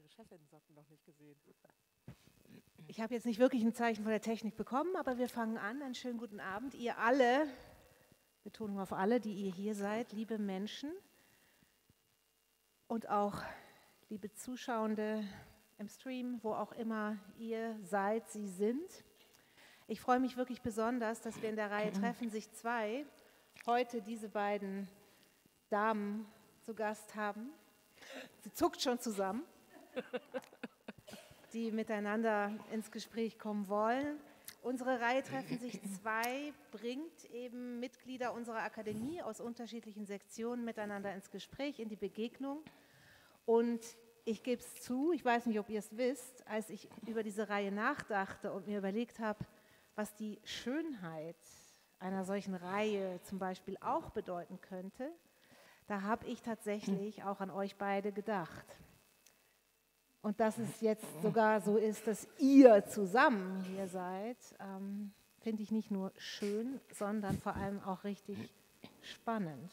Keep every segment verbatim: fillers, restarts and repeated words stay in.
Ihre Chefinnen-Socken noch nicht gesehen. Ich habe jetzt nicht wirklich ein Zeichen von der Technik bekommen, aber wir fangen an. Einen schönen guten Abend. Ihr alle, Betonung auf alle, die ihr hier seid, liebe Menschen und auch liebe Zuschauende im Stream, wo auch immer ihr seid, sie sind. Ich freue mich wirklich besonders, dass wir in der Reihe Treffen sich zwei heute diese beiden Damen zu Gast haben. Sie zuckt schon zusammen, die miteinander ins Gespräch kommen wollen. Unsere Reihe Treffen sich zwei bringt eben Mitglieder unserer Akademie aus unterschiedlichen Sektionen miteinander ins Gespräch, in die Begegnung. Und ich gebe es zu, ich weiß nicht, ob ihr es wisst, als ich über diese Reihe nachdachte und mir überlegt habe, was die Schönheit einer solchen Reihe zum Beispiel auch bedeuten könnte, da habe ich tatsächlich auch an euch beide gedacht. Und dass es jetzt sogar so ist, dass ihr zusammen hier seid, ähm, finde ich nicht nur schön, sondern vor allem auch richtig spannend.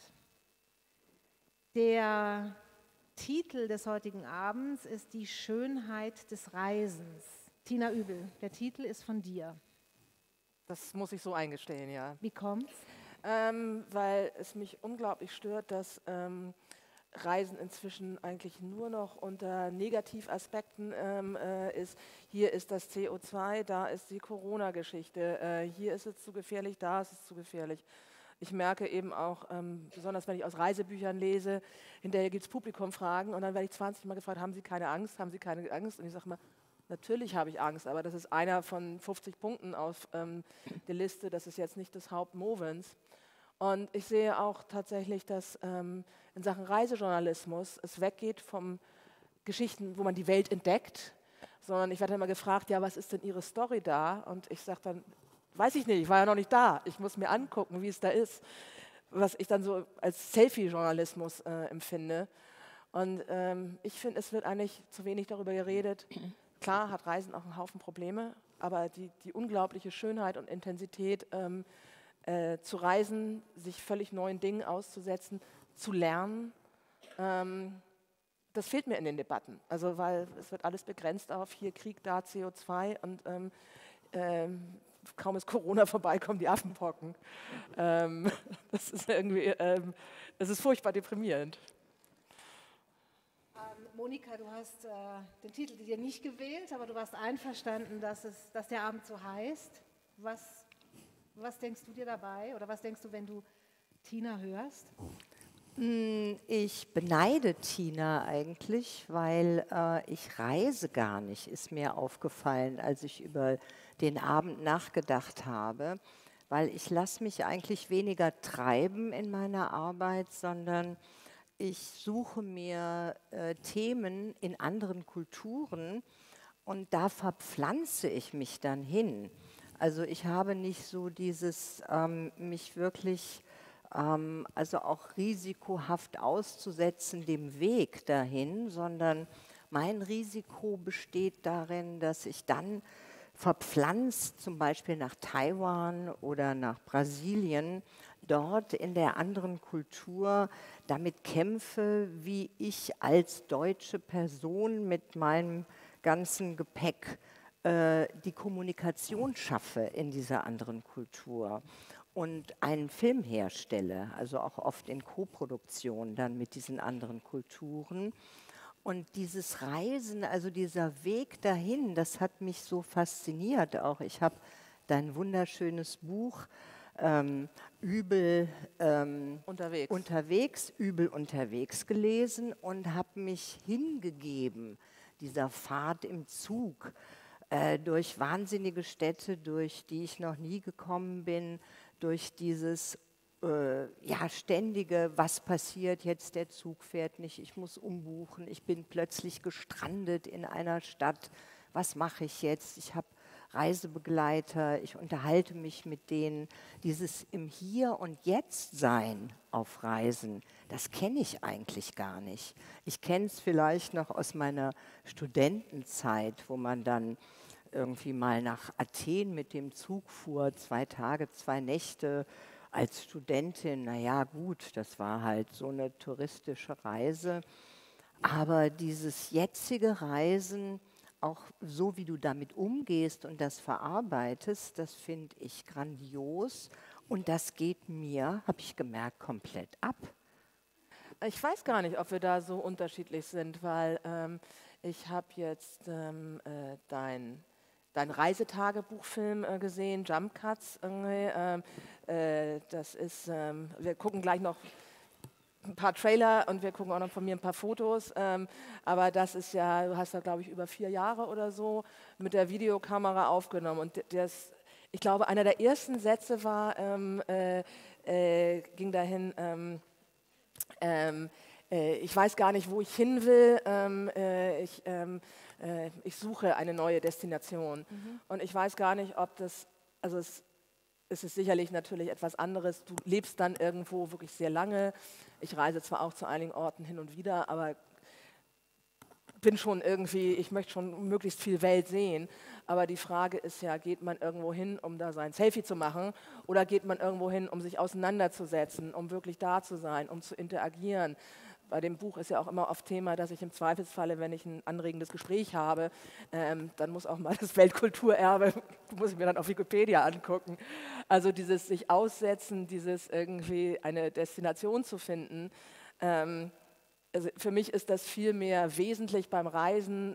Der Titel des heutigen Abends ist Die Schönheit des Reisens. Tina Übel, der Titel ist von dir. Das muss ich so eingestehen, ja. Wie kommt's? Ähm, weil es mich unglaublich stört, dass ähm, Reisen inzwischen eigentlich nur noch unter Negativaspekten ähm, äh, ist. Hier ist das C O zwei, da ist die Corona-Geschichte, äh, hier ist es zu gefährlich, da ist es zu gefährlich. Ich merke eben auch, ähm, besonders wenn ich aus Reisebüchern lese, hinterher gibt es Publikumfragen und dann werde ich zwanzig Mal gefragt, haben Sie keine Angst, haben Sie keine Angst? Und ich sage mal, natürlich habe ich Angst, aber das ist einer von fünfzig Punkten auf ähm, der Liste, das ist jetzt nicht das Hauptmovens. Und ich sehe auch tatsächlich, dass ähm, in Sachen Reisejournalismus es weggeht von Geschichten, wo man die Welt entdeckt, sondern ich werde immer gefragt, ja, was ist denn Ihre Story da? Und ich sage dann, weiß ich nicht, ich war ja noch nicht da, ich muss mir angucken, wie es da ist, was ich dann so als Selfie-Journalismus äh, empfinde. Und ähm, ich finde, es wird eigentlich zu wenig darüber geredet. Klar hat Reisen auch einen Haufen Probleme, aber die, die unglaubliche Schönheit und Intensität, ähm, Äh, zu reisen, sich völlig neuen Dingen auszusetzen, zu lernen, ähm, das fehlt mir in den Debatten. Also weil es wird alles begrenzt auf hier Krieg, da C O zwei und ähm, ähm, kaum ist Corona vorbei, kommen die Affenpocken. Ähm, das ist irgendwie, ähm, das ist furchtbar deprimierend. Ähm, Monika, du hast äh, den Titel dir nicht gewählt, aber du warst einverstanden, dass, es, dass der Abend so heißt. Was Was denkst du dir dabei oder was denkst du, wenn du Tina hörst? Ich beneide Tina eigentlich, weil äh, ich reise gar nicht, ist mir aufgefallen, als ich über den Abend nachgedacht habe, weil ich lasse mich eigentlich weniger treiben in meiner Arbeit, sondern ich suche mir äh, Themen in anderen Kulturen und da verpflanze ich mich dann hin. Also ich habe nicht so dieses, ähm, mich wirklich, ähm, also auch risikohaft auszusetzen dem Weg dahin, sondern mein Risiko besteht darin, dass ich dann verpflanzt, zum Beispiel nach Taiwan oder nach Brasilien, dort in der anderen Kultur damit kämpfe, wie ich als deutsche Person mit meinem ganzen Gepäck die Kommunikation schaffe in dieser anderen Kultur und einen Film herstelle, also auch oft in Koproduktion dann mit diesen anderen Kulturen. Und dieses Reisen, also dieser Weg dahin, das hat mich so fasziniert auch. Ich habe dein wunderschönes Buch ähm, Übel ähm, Unterwegs. unterwegs, Übel unterwegs gelesen und habe mich hingegeben, dieser Fahrt im Zug, durch wahnsinnige Städte, durch die ich noch nie gekommen bin, durch dieses äh, ja, ständige, was passiert jetzt, der Zug fährt nicht, ich muss umbuchen, ich bin plötzlich gestrandet in einer Stadt, was mache ich jetzt, ich habe Reisebegleiter, ich unterhalte mich mit denen, dieses im Hier und Jetzt sein auf Reisen, das kenne ich eigentlich gar nicht. Ich kenne es vielleicht noch aus meiner Studentenzeit, wo man dann irgendwie mal nach Athen mit dem Zug fuhr, zwei Tage, zwei Nächte als Studentin. Naja, gut, das war halt so eine touristische Reise. Aber dieses jetzige Reisen, auch so wie du damit umgehst und das verarbeitest, das finde ich grandios. Und das geht mir, habe ich gemerkt, komplett ab. Ich weiß gar nicht, ob wir da so unterschiedlich sind, weil ähm, ich habe jetzt ähm, äh, dein, dein Reisetagebuchfilm äh, gesehen, Jump Cuts. Ähm, äh, das ist, ähm, wir gucken gleich noch ein paar Trailer und wir gucken auch noch von mir ein paar Fotos. Ähm, aber das ist ja, du hast da glaube ich über vier Jahre oder so mit der Videokamera aufgenommen. Und das, ich glaube, einer der ersten Sätze war, ähm, äh, äh, ging dahin, ähm, Ähm, äh, ich weiß gar nicht, wo ich hin will. Ähm, äh, ich, ähm, äh, ich suche eine neue Destination. Mhm. Und ich weiß gar nicht, ob das, also es, es ist sicherlich natürlich etwas anderes. Du lebst dann irgendwo wirklich sehr lange. Ich reise zwar auch zu einigen Orten hin und wieder, aber bin schon irgendwie, ich möchte schon möglichst viel Welt sehen. Aber die Frage ist ja, geht man irgendwo hin, um da sein Selfie zu machen, oder geht man irgendwo hin, um sich auseinanderzusetzen, um wirklich da zu sein, um zu interagieren? Bei dem Buch ist ja auch immer oft Thema, dass ich im Zweifelsfalle, wenn ich ein anregendes Gespräch habe, ähm, dann muss auch mal das Weltkulturerbe, muss ich mir dann auf Wikipedia angucken. Also dieses sich aussetzen, dieses irgendwie eine Destination zu finden, ähm, also für mich ist das viel mehr wesentlich beim Reisen,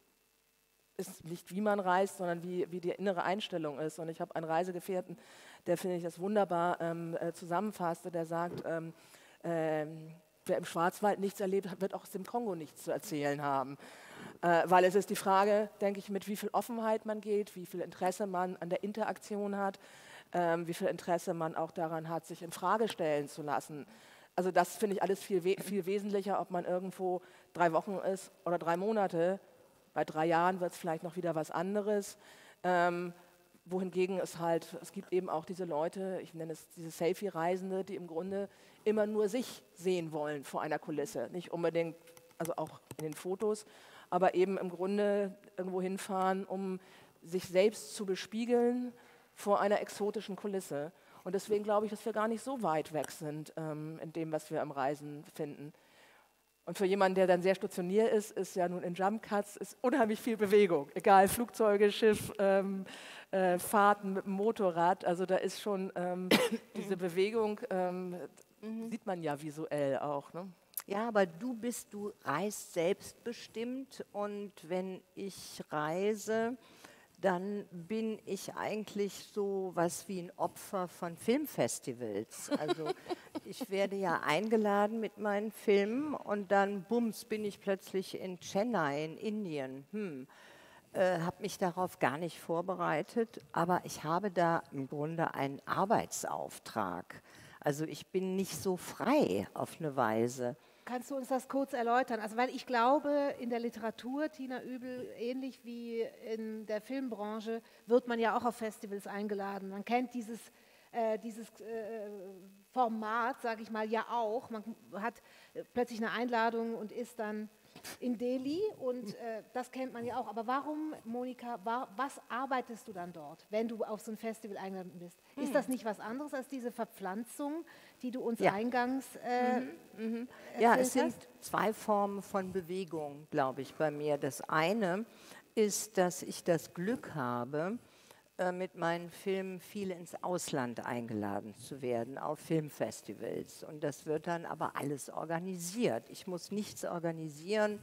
ist nicht wie man reist, sondern wie, wie die innere Einstellung ist. Und ich habe einen Reisegefährten, der, finde ich, das wunderbar ähm, äh, zusammenfasste, der sagt, ähm, ähm, wer im Schwarzwald nichts erlebt hat, wird auch aus dem Kongo nichts zu erzählen haben. Äh, weil es ist die Frage, denke ich, mit wie viel Offenheit man geht, wie viel Interesse man an der Interaktion hat, ähm, wie viel Interesse man auch daran hat, sich in Frage stellen zu lassen. Also das finde ich alles viel, we viel wesentlicher, ob man irgendwo drei Wochen ist oder drei Monate. Bei drei Jahren wird es vielleicht noch wieder was anderes. Ähm, wohingegen es halt, es gibt eben auch diese Leute, ich nenne es diese Selfie-Reisende, die im Grunde immer nur sich sehen wollen vor einer Kulisse. Nicht unbedingt, also auch in den Fotos, aber eben im Grunde irgendwo hinfahren, um sich selbst zu bespiegeln vor einer exotischen Kulisse. Und deswegen glaube ich, dass wir gar nicht so weit weg sind ähm, in dem, was wir am Reisen finden. Und für jemanden, der dann sehr stationiert ist, ist ja nun in Jump Cuts ist unheimlich viel Bewegung. Egal, Flugzeuge, Schiff, ähm, äh, Fahrten mit dem Motorrad. Also da ist schon ähm, diese Bewegung, ähm, mhm. sieht man ja visuell auch. Ne? Ja, aber du bist, du reist selbstbestimmt, und wenn ich reise, dann bin ich eigentlich so was wie ein Opfer von Filmfestivals. Also ich werde ja eingeladen mit meinen Filmen und dann, bums, bin ich plötzlich in Chennai in Indien. Hm. Äh, habe mich darauf gar nicht vorbereitet, aber ich habe da im Grunde einen Arbeitsauftrag. Also ich bin nicht so frei auf eine Weise. Kannst du uns das kurz erläutern? Also weil ich glaube, in der Literatur, Tina Übel, ähnlich wie in der Filmbranche, wird man ja auch auf Festivals eingeladen. Man kennt dieses, äh, dieses äh, Format, sage ich mal, ja auch. Man hat plötzlich eine Einladung und ist dann in Delhi, und äh, das kennt man ja auch. Aber warum, Monika, war, was arbeitest du dann dort, wenn du auf so ein Festival eingeladen bist? Hm. Ist das nicht was anderes als diese Verpflanzung, die du uns ja. eingangs äh, mhm. Mhm. Ja, es sind zwei Formen von Bewegung, glaube ich, bei mir. Das eine ist, dass ich das Glück habe, mit meinen Filmen viel ins Ausland eingeladen zu werden, auf Filmfestivals. Und das wird dann aber alles organisiert. Ich muss nichts organisieren.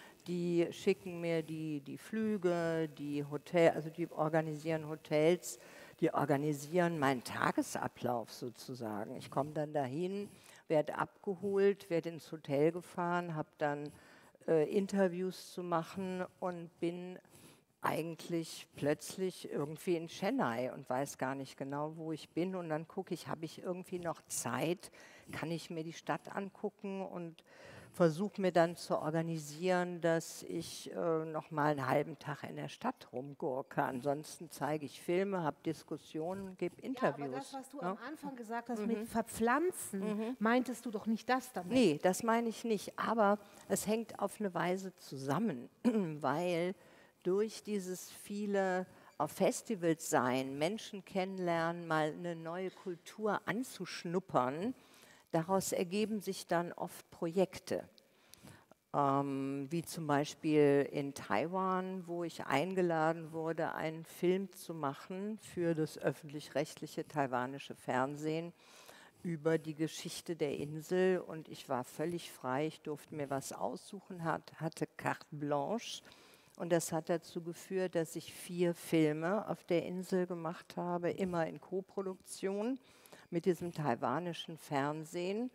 Die schicken mir die, die Flüge, die Hotel, also die organisieren Hotels, die organisieren meinen Tagesablauf sozusagen. Ich komme dann dahin, werde abgeholt, werde ins Hotel gefahren, habe dann äh, Interviews zu machen und bin eigentlich plötzlich irgendwie in Chennai und weiß gar nicht genau, wo ich bin. Und dann gucke ich, habe ich irgendwie noch Zeit, kann ich mir die Stadt angucken, und versuche mir dann zu organisieren, dass ich äh, noch mal einen halben Tag in der Stadt rumgurke. Ansonsten zeige ich Filme, habe Diskussionen, gebe Interviews. Ja, aber das, was du ja? am Anfang gesagt hast, mhm. mit Verpflanzen, mhm. meintest du doch nicht das damit? Nee, das meine ich nicht. Aber es hängt auf eine Weise zusammen, weil durch dieses viele auf Festivals sein, Menschen kennenlernen, mal eine neue Kultur anzuschnuppern, daraus ergeben sich dann oft Projekte. Ähm, wie zum Beispiel in Taiwan, wo ich eingeladen wurde, einen Film zu machen für das öffentlich-rechtliche taiwanische Fernsehen über die Geschichte der Insel. Und ich war völlig frei, ich durfte mir was aussuchen, hat, hatte carte blanche. Und das hat dazu geführt, dass ich vier Filme auf der Insel gemacht habe, immer in Koproduktion mit diesem taiwanischen Fernsehen.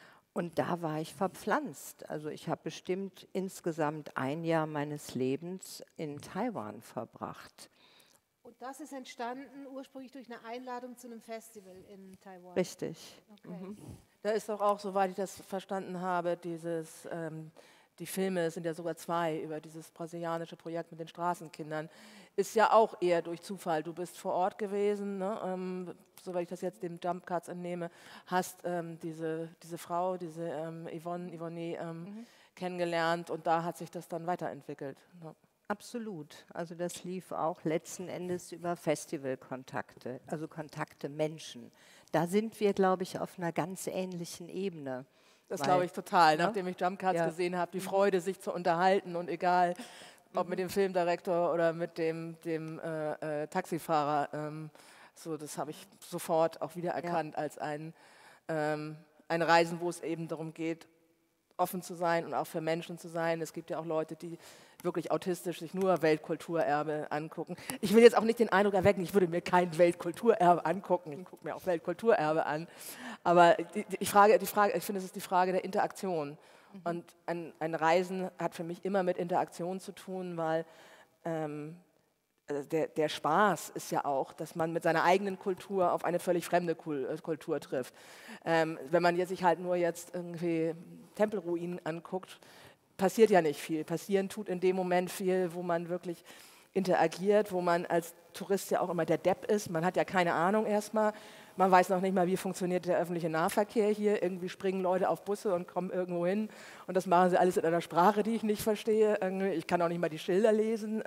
Und da war ich verpflanzt. Also ich habe bestimmt insgesamt ein Jahr meines Lebens in Taiwan verbracht. Und das ist entstanden ursprünglich durch eine Einladung zu einem Festival in Taiwan? Richtig. Okay. Mhm. Da ist doch auch, soweit ich das verstanden habe, dieses, ähm, die Filme, es sind ja sogar zwei, über dieses brasilianische Projekt mit den Straßenkindern, ist ja auch eher durch Zufall. Du bist vor Ort gewesen, ne? ähm, soweit ich das jetzt dem Jump Cuts entnehme, hast ähm, diese, diese Frau, diese ähm, Yvonne, Yvonne ähm, mhm. kennengelernt und da hat sich das dann weiterentwickelt. Ne? Absolut. Also das lief auch letzten Endes über Festivalkontakte, also Kontakte Menschen. Da sind wir, glaube ich, auf einer ganz ähnlichen Ebene. Das glaube ich total, ne? Nachdem ich Jump Cuts ja. gesehen habe, die Freude, sich zu unterhalten und egal, ob mhm. mit dem Filmdirektor oder mit dem, dem äh, äh, Taxifahrer, ähm, so, das habe ich sofort auch wieder erkannt ja. als ein, ähm, ein Reisen, wo es eben darum geht, offen zu sein und auch für Menschen zu sein. Es gibt ja auch Leute, die wirklich autistisch sich nur Weltkulturerbe angucken. Ich will jetzt auch nicht den Eindruck erwecken, ich würde mir kein Weltkulturerbe angucken. Ich gucke mir auch Weltkulturerbe an. Aber die, die, Frage, die Frage, ich finde, es ist die Frage der Interaktion. Mhm. Und ein, ein Reisen hat für mich immer mit Interaktion zu tun, weil ähm, der, der Spaß ist ja auch, dass man mit seiner eigenen Kultur auf eine völlig fremde Kultur trifft. Ähm, wenn man jetzt sich halt nur jetzt irgendwie Tempelruinen anguckt, passiert ja nicht viel. Passieren tut in dem Moment viel, wo man wirklich interagiert, wo man als Tourist ja auch immer der Depp ist. Man hat ja keine Ahnung erstmal. Man weiß noch nicht mal, wie funktioniert der öffentliche Nahverkehr hier. Irgendwie springen Leute auf Busse und kommen irgendwo hin. Und das machen sie alles in einer Sprache, die ich nicht verstehe. Ich kann auch nicht mal die Schilder lesen.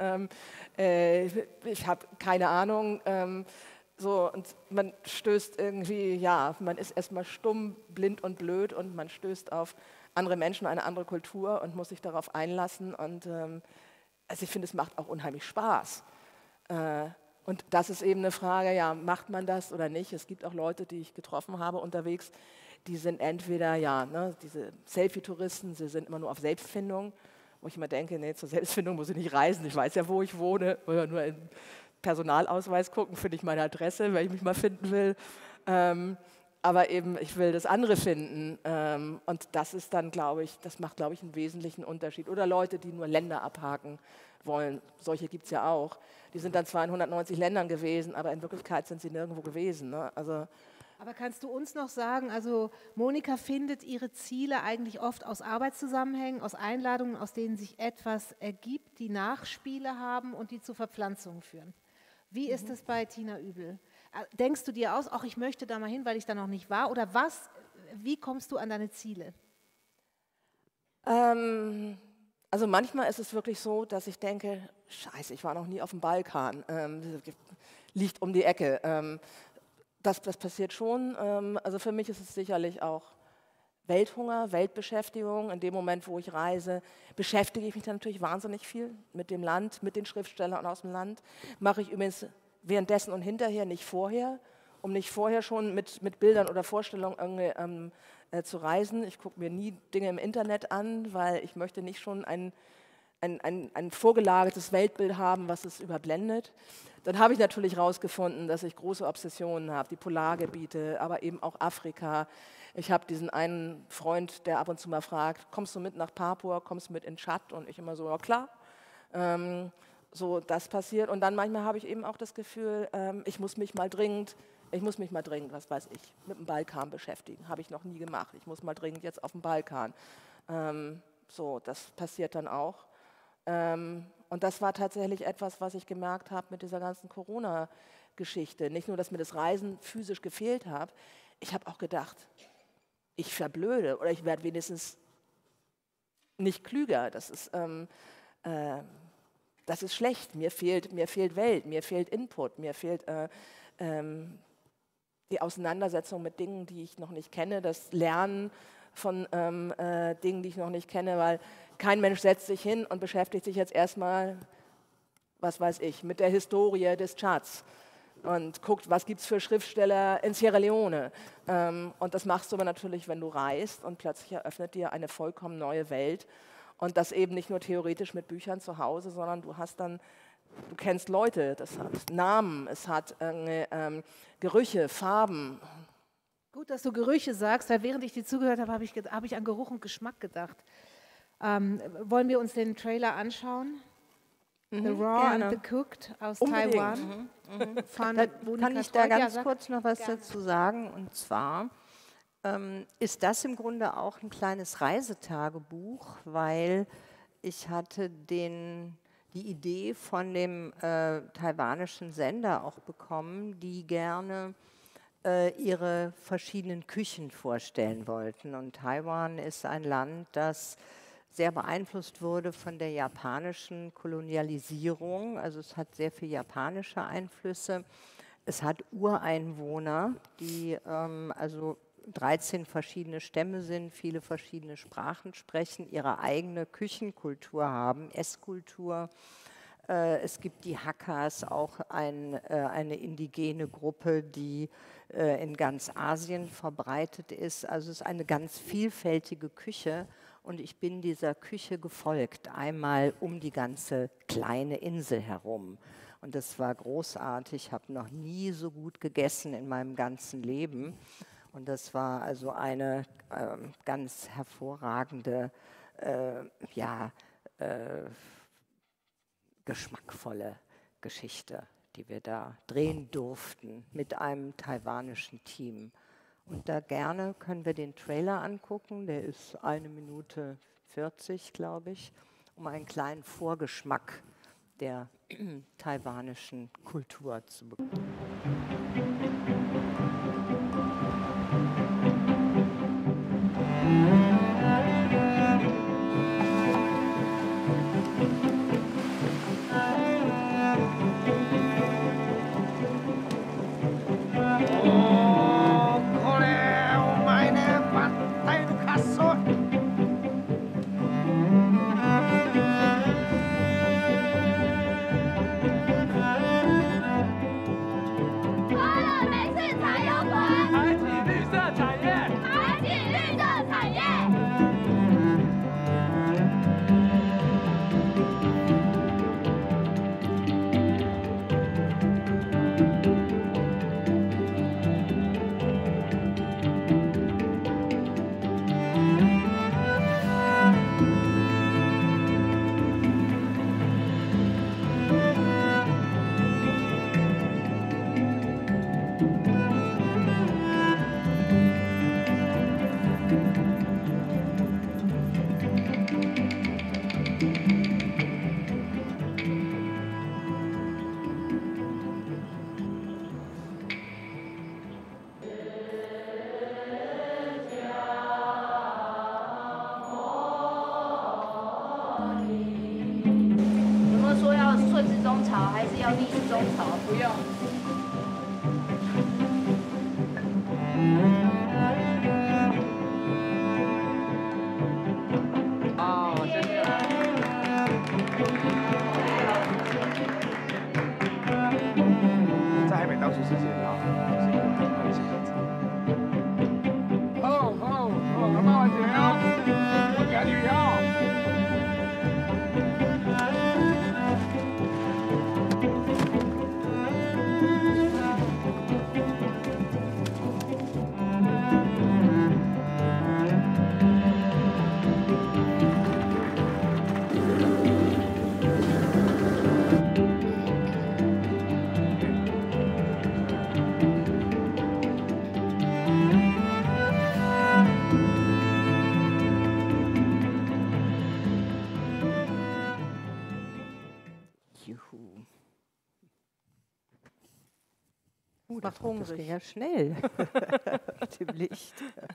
Äh, ich habe keine Ahnung. Ähm, so, und man stößt irgendwie, ja, man ist erstmal stumm, blind und blöd und man stößt auf andere Menschen, eine andere Kultur und muss sich darauf einlassen. Und ähm, also ich finde, es macht auch unheimlich Spaß. Äh, und das ist eben eine Frage, ja, macht man das oder nicht? Es gibt auch Leute, die ich getroffen habe unterwegs, die sind entweder, ja, ne, diese Selfie-Touristen, sie sind immer nur auf Selbstfindung, wo ich immer denke, nee, zur Selbstfindung muss ich nicht reisen, ich weiß ja, wo ich wohne, oder nur im Personalausweis gucken, finde ich meine Adresse, wenn ich mich mal finden will. Ähm, aber eben, ich will das andere finden. Ähm, und das ist dann, glaube ich, das macht, glaube ich, einen wesentlichen Unterschied. Oder Leute, die nur Länder abhaken wollen, solche gibt es ja auch. Die sind dann zwar in hundertneunzig Ländern gewesen, aber in Wirklichkeit sind sie nirgendwo gewesen. Ne? Also, aber kannst du uns noch sagen, also Monika findet ihre Ziele eigentlich oft aus Arbeitszusammenhängen, aus Einladungen, aus denen sich etwas ergibt, die Nachspiele haben und die zu Verpflanzungen führen. Wie mhm. ist das bei Tina Übel? Denkst du dir aus, ach, ich möchte da mal hin, weil ich da noch nicht war? Oder was, wie kommst du an deine Ziele? Ähm, also manchmal ist es wirklich so, dass ich denke, scheiße, ich war noch nie auf dem Balkan, ähm, liegt um die Ecke. Ähm, das, das passiert schon. Ähm, also für mich ist es sicherlich auch Welthunger, Weltbeschäftigung. In dem Moment, wo ich reise, beschäftige ich mich dann natürlich wahnsinnig viel mit dem Land, mit den Schriftstellern aus dem Land. Mache ich übrigens währenddessen und hinterher, nicht vorher, um nicht vorher schon mit, mit Bildern oder Vorstellungen irgendwie, ähm, äh, zu reisen. Ich gucke mir nie Dinge im Internet an, weil ich möchte nicht schon ein, ein, ein, ein vorgelagertes Weltbild haben, was es überblendet. Dann habe ich natürlich herausgefunden, dass ich große Obsessionen habe, die Polargebiete, aber eben auch Afrika. Ich habe diesen einen Freund, der ab und zu mal fragt, kommst du mit nach Papua, kommst du mit in Tschad? Und ich immer so, ja klar. Ähm, So, das passiert. Und dann manchmal habe ich eben auch das Gefühl, ähm, ich muss mich mal dringend, ich muss mich mal dringend, was weiß ich, mit dem Balkan beschäftigen. Habe ich noch nie gemacht. Ich muss mal dringend jetzt auf den Balkan. Ähm, so, das passiert dann auch. Ähm, und das war tatsächlich etwas, was ich gemerkt habe mit dieser ganzen Corona-Geschichte. Nicht nur, dass mir das Reisen physisch gefehlt hat, ich habe auch gedacht, ich verblöde oder ich werde wenigstens nicht klüger. Das ist... Ähm, äh, Das ist schlecht, mir fehlt, mir fehlt Welt, mir fehlt Input, mir fehlt äh, ähm, die Auseinandersetzung mit Dingen, die ich noch nicht kenne, das Lernen von ähm, äh, Dingen, die ich noch nicht kenne, weil kein Mensch setzt sich hin und beschäftigt sich jetzt erstmal, was weiß ich, mit der Historie des Tschads und guckt, was gibt es für Schriftsteller in Sierra Leone. Ähm, und das machst du aber natürlich, wenn du reist, und plötzlich eröffnet dir eine vollkommen neue Welt. Und das eben nicht nur theoretisch mit Büchern zu Hause, sondern du hast dann, du kennst Leute, das hat Namen, es hat äh, ähm, Gerüche, Farben. Gut, dass du Gerüche sagst, weil während ich dir zugehört habe, habe ich, hab ich an Geruch und Geschmack gedacht. Ähm, wollen wir uns den Trailer anschauen? Mhm, The Raw gerne. and the Cooked aus Unbedingt. Taiwan. Mhm, mhm. Von Da Monika kann ich da Freud. Ja, ganz sag- kurz noch was gerne. dazu sagen. Und zwar ähm, ist das im Grunde auch ein kleines Reisetagebuch, weil ich hatte den, die Idee von dem äh, taiwanischen Sender auch bekommen, die gerne äh, ihre verschiedenen Küchen vorstellen wollten. Und Taiwan ist ein Land, das sehr beeinflusst wurde von der japanischen Kolonialisierung. Also es hat sehr viele japanische Einflüsse. Es hat Ureinwohner, die ähm, also dreizehn verschiedene Stämme sind, viele verschiedene Sprachen sprechen, ihre eigene Küchenkultur haben, Esskultur. Äh, es gibt die Hakkas, auch ein, äh, eine indigene Gruppe, die äh, in ganz Asien verbreitet ist. Also es ist eine ganz vielfältige Küche. Und ich bin dieser Küche gefolgt, einmal um die ganze kleine Insel herum. Und das war großartig. Ich habe noch nie so gut gegessen in meinem ganzen Leben. Und das war also eine äh, ganz hervorragende, äh, ja, äh, geschmackvolle Geschichte, die wir da drehen durften mit einem taiwanischen Team. Und da gerne können wir den Trailer angucken, der ist eine Minute vierzig, glaube ich, um einen kleinen Vorgeschmack der taiwanischen Kultur zu bekommen. Uh, das, das ging ja schnell mit dem Licht.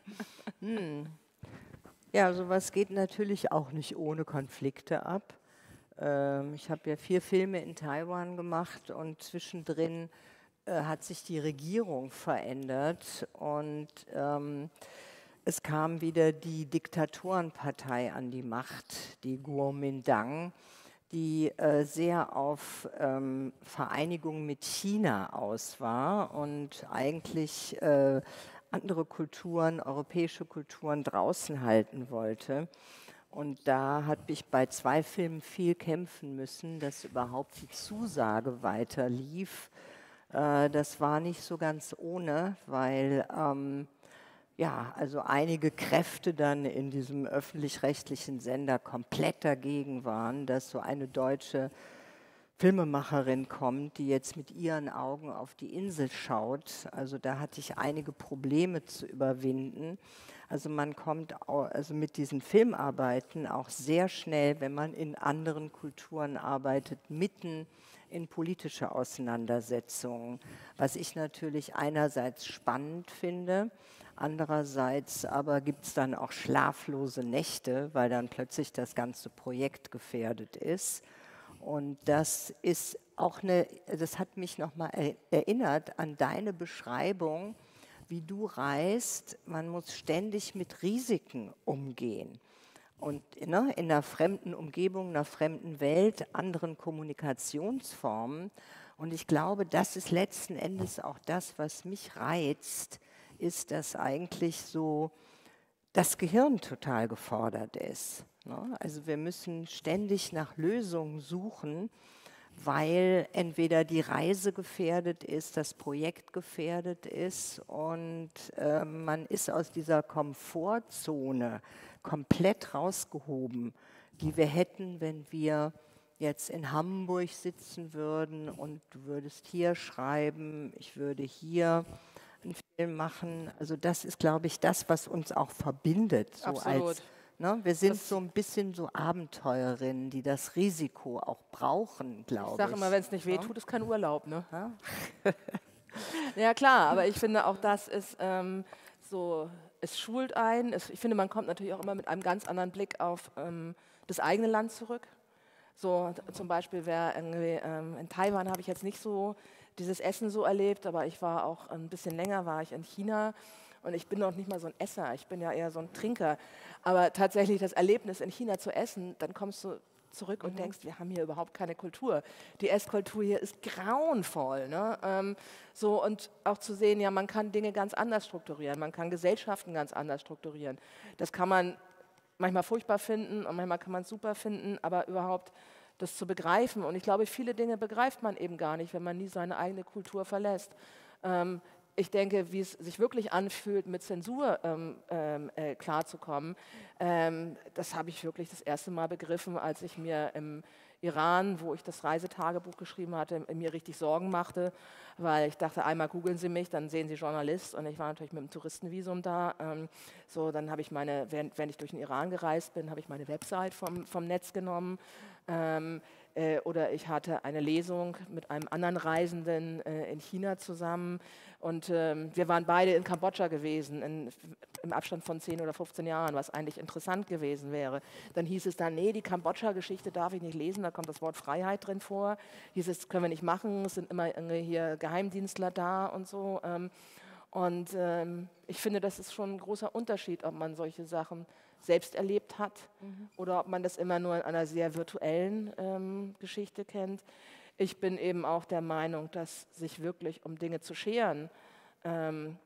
Hm. Ja, sowas geht natürlich auch nicht ohne Konflikte ab. Ähm, ich habe ja vier Filme in Taiwan gemacht und zwischendrin äh, hat sich die Regierung verändert und ähm, es kam wieder die Diktatorenpartei an die Macht, die Kuomintang, die äh, sehr auf ähm, Vereinigung mit China aus war und eigentlich äh, andere Kulturen, europäische Kulturen draußen halten wollte. Und da habe ich bei zwei Filmen viel kämpfen müssen, dass überhaupt die Zusage weiter lief. Äh, das war nicht so ganz ohne, weil ähm, ja, also einige Kräfte dann in diesem öffentlich-rechtlichen Sender komplett dagegen waren, dass so eine deutsche Filmemacherin kommt, die jetzt mit ihren Augen auf die Insel schaut. Also da hatte ich einige Probleme zu überwinden. Also man kommt also mit diesen Filmarbeiten auch sehr schnell, wenn man in anderen Kulturen arbeitet, mitten in politische Auseinandersetzungen, was ich natürlich einerseits spannend finde, andererseits aber gibt es dann auch schlaflose Nächte, weil dann plötzlich das ganze Projekt gefährdet ist. Und das ist auch eine, das hat mich nochmal erinnert an deine Beschreibung, wie du reist. Man muss ständig mit Risiken umgehen. Und ne, in einer fremden Umgebung, einer fremden Welt, anderen Kommunikationsformen. Und ich glaube, das ist letzten Endes auch das, was mich reizt, ist, dass eigentlich so das Gehirn total gefordert ist. Ne? Also wir müssen ständig nach Lösungen suchen, weil entweder die Reise gefährdet ist, das Projekt gefährdet ist und äh, man ist aus dieser Komfortzone komplett rausgehoben, die wir hätten, wenn wir jetzt in Hamburg sitzen würden und du würdest hier schreiben, ich würde hier einen Film machen. Also das ist, glaube ich, das, was uns auch verbindet. So Absolut. Als, ne, wir sind Das so ein bisschen so Abenteurerinnen, die das Risiko auch brauchen, glaube ich. Ich sage immer, wenn es nicht weh ne? tut, ist kein Urlaub. Ne? Ja? Ja klar, aber ich finde auch das ist ähm, so, es schult ein. Es, ich finde, man kommt natürlich auch immer mit einem ganz anderen Blick auf ähm, das eigene Land zurück. So t- zum Beispiel, wer irgendwie, ähm, in Taiwan habe ich jetzt nicht so dieses Essen so erlebt, aber ich war auch ein bisschen länger, war ich in China und ich bin noch nicht mal so ein Esser, ich bin ja eher so ein Trinker. Aber tatsächlich das Erlebnis in China zu essen, dann kommst du zurück und Mhm. denkst, wir haben hier überhaupt keine Kultur. Die Esskultur hier ist grauenvoll. Ne? Ähm, so, und auch zu sehen, ja, man kann Dinge ganz anders strukturieren, man kann Gesellschaften ganz anders strukturieren. Das kann man manchmal furchtbar finden und manchmal kann man es super finden, aber überhaupt das zu begreifen. Und ich glaube, viele Dinge begreift man eben gar nicht, wenn man nie seine eigene Kultur verlässt. Ähm, ich denke, wie es sich wirklich anfühlt, mit Zensur ähm, ähm, äh, klarzukommen, ähm, das habe ich wirklich das erste Mal begriffen, als ich mir im Iran, wo ich das Reisetagebuch geschrieben hatte, mir richtig Sorgen machte, weil ich dachte, einmal googeln Sie mich, dann sehen Sie Journalist und ich war natürlich mit dem Touristenvisum da. Ähm, so, dann habe ich meine, während, während ich durch den Iran gereist bin, habe ich meine Website vom, vom Netz genommen. Ähm, äh, oder ich hatte eine Lesung mit einem anderen Reisenden äh, in China zusammen und ähm, wir waren beide in Kambodscha gewesen, in, im Abstand von zehn oder fünfzehn Jahren, was eigentlich interessant gewesen wäre. Dann hieß es dann, nee, die Kambodscha-Geschichte darf ich nicht lesen, da kommt das Wort Freiheit drin vor. Hieß es, können wir nicht machen, es sind immer irgendwie hier Geheimdienstler da und so. Ähm, und ähm, ich finde, das ist schon ein großer Unterschied, ob man solche Sachen selbst erlebt hat mhm. oder ob man das immer nur in einer sehr virtuellen ähm, Geschichte kennt. Ich bin eben auch der Meinung, dass sich wirklich um Dinge zu scheren, ähm,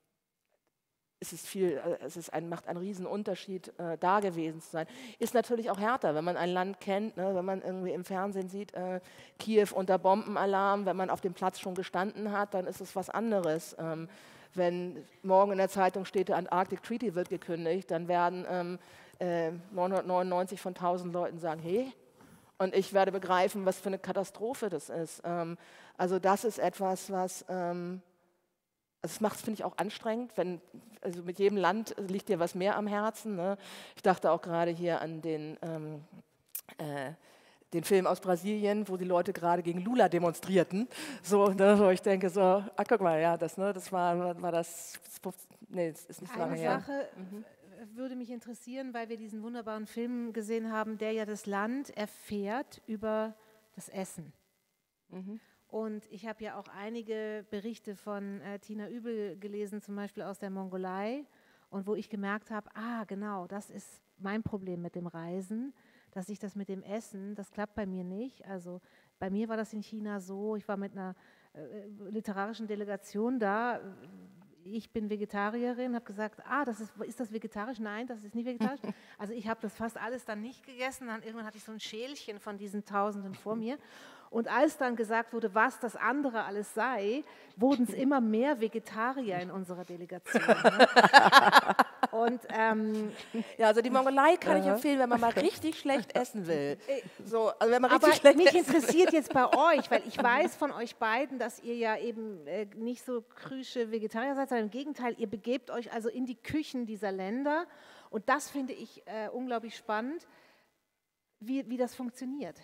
es ist viel, es ist ein, macht einen riesen Unterschied, äh, da gewesen zu sein. Ist natürlich auch härter, wenn man ein Land kennt, ne, wenn man irgendwie im Fernsehen sieht, äh, Kiew unter Bombenalarm, wenn man auf dem Platz schon gestanden hat, dann ist es was anderes. Ähm, wenn morgen in der Zeitung steht, der Antarctic Treaty wird gekündigt, dann werden ähm, äh, neunhundertneunundneunzig von tausend Leuten sagen, hey, und ich werde begreifen, was für eine Katastrophe das ist. Ähm, also das ist etwas, was... Ähm, Also das macht es, finde ich, auch anstrengend, wenn, also mit jedem Land liegt dir was mehr am Herzen. Ne? Ich dachte auch gerade hier an den, ähm, äh, den Film aus Brasilien, wo die Leute gerade gegen Lula demonstrierten. So, ne, wo ich denke so, ah, guck mal, ja, das, ne, das war, war das, nee, das ist nicht so lange Eine her. Sache mhm. würde mich interessieren, weil wir diesen wunderbaren Film gesehen haben, der ja das Land erfährt über das Essen. Mhm. Und ich habe ja auch einige Berichte von äh, Tina Übel gelesen, zum Beispiel aus der Mongolei. und wo ich gemerkt habe, ah, genau, das ist mein Problem mit dem Reisen, dass ich das mit dem Essen, das klappt bei mir nicht. Also bei mir war das in China so, ich war mit einer äh, literarischen Delegation da, ich bin Vegetarierin, habe gesagt, ah, das ist, ist das vegetarisch? Nein, das ist nicht vegetarisch. Also ich habe das fast alles dann nicht gegessen, dann irgendwann hatte ich so ein Schälchen von diesen Tausenden vor mir. Und als dann gesagt wurde, was das andere alles sei, wurden es immer mehr Vegetarier in unserer Delegation. Ne? Und, ähm, ja, also die Mongolei kann ich Aha. empfehlen, wenn man mal richtig schlecht essen will. So, also wenn man richtig aber schlecht mich essen interessiert jetzt bei euch, weil ich weiß von euch beiden, dass ihr ja eben äh, nicht so krüsche Vegetarier seid, sondern im Gegenteil, ihr begebt euch also in die Küchen dieser Länder. Und das finde ich äh, unglaublich spannend, wie, wie das funktioniert.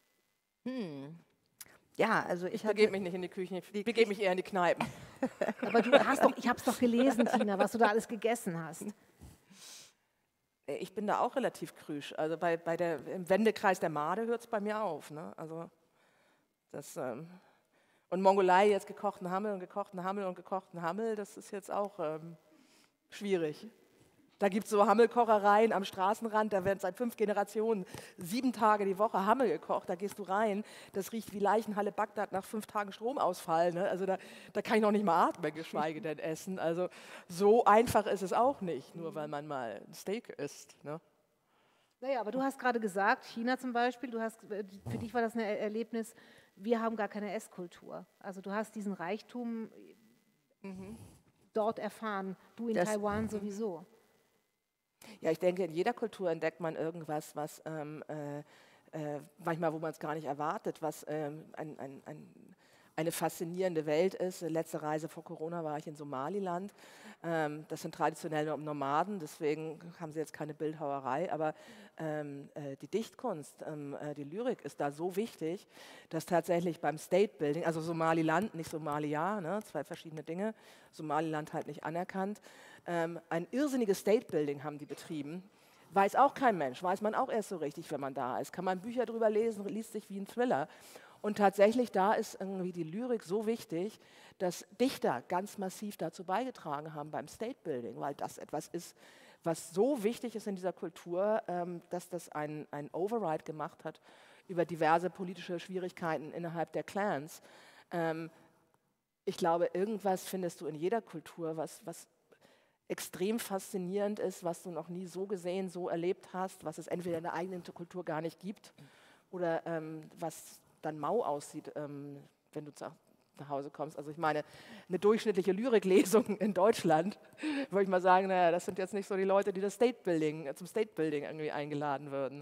Hm. Ja, also ich, Ich hatte, begebe mich nicht in die Küchen, ich begebe mich eher in die Kneipen. Aber du hast doch, ich habe es doch gelesen, Tina, was du da alles gegessen hast. Ich bin da auch relativ krüsch. Also bei, bei der, im Wendekreis der Made hört es bei mir auf. Ne? Also das, ähm, und Mongolei jetzt gekochten Hammel und gekochten Hammel und gekochten Hammel, das ist jetzt auch ähm, schwierig. Da gibt es so Hammelkochereien am Straßenrand, da werden seit fünf Generationen sieben Tage die Woche Hammel gekocht. Da gehst du rein, das riecht wie Leichenhalle Bagdad nach fünf Tagen Stromausfall. Ne? Also da, da kann ich noch nicht mal atmen, geschweige denn essen. Also so einfach ist es auch nicht, nur weil man mal ein Steak isst. Ne? Naja, aber du hast gerade gesagt, China zum Beispiel, du hast, für dich war das ein Erlebnis, wir haben gar keine Esskultur. Also du hast diesen Reichtum mhm. dort erfahren, du in das, Taiwan sowieso. Ja, ich denke, in jeder Kultur entdeckt man irgendwas, was ähm, äh, äh, manchmal, wo man es gar nicht erwartet, was ähm, ein, ein, ein, eine faszinierende Welt ist. Letzte Reise vor Corona war ich in Somaliland. Ähm, das sind traditionell Nomaden, deswegen haben sie jetzt keine Bildhauerei, aber ähm, äh, die Dichtkunst, ähm, äh, die Lyrik ist da so wichtig, dass tatsächlich beim State Building, also Somaliland, nicht Somalia, ne, zwei verschiedene Dinge, Somaliland halt nicht anerkannt, ähm, ein irrsinniges State Building haben die betrieben. Weiß auch kein Mensch, weiß man auch erst so richtig, wenn man da ist. Kann man Bücher drüber lesen, liest sich wie ein Thriller. Und tatsächlich, da ist irgendwie die Lyrik so wichtig, dass Dichter ganz massiv dazu beigetragen haben beim State Building, weil das etwas ist, was so wichtig ist in dieser Kultur, ähm, dass das ein, ein Override gemacht hat über diverse politische Schwierigkeiten innerhalb der Clans. Ähm, ich glaube, irgendwas findest du in jeder Kultur, was, was extrem faszinierend ist, was du noch nie so gesehen, so erlebt hast, was es entweder in der eigenen Kultur gar nicht gibt oder ähm, was dann mau aussieht, ähm, wenn du zu, nach Hause kommst. Also ich meine, eine durchschnittliche Lyriklesung in Deutschland, würde ich mal sagen, naja, das sind jetzt nicht so die Leute, die das State Building, zum State Building irgendwie eingeladen würden.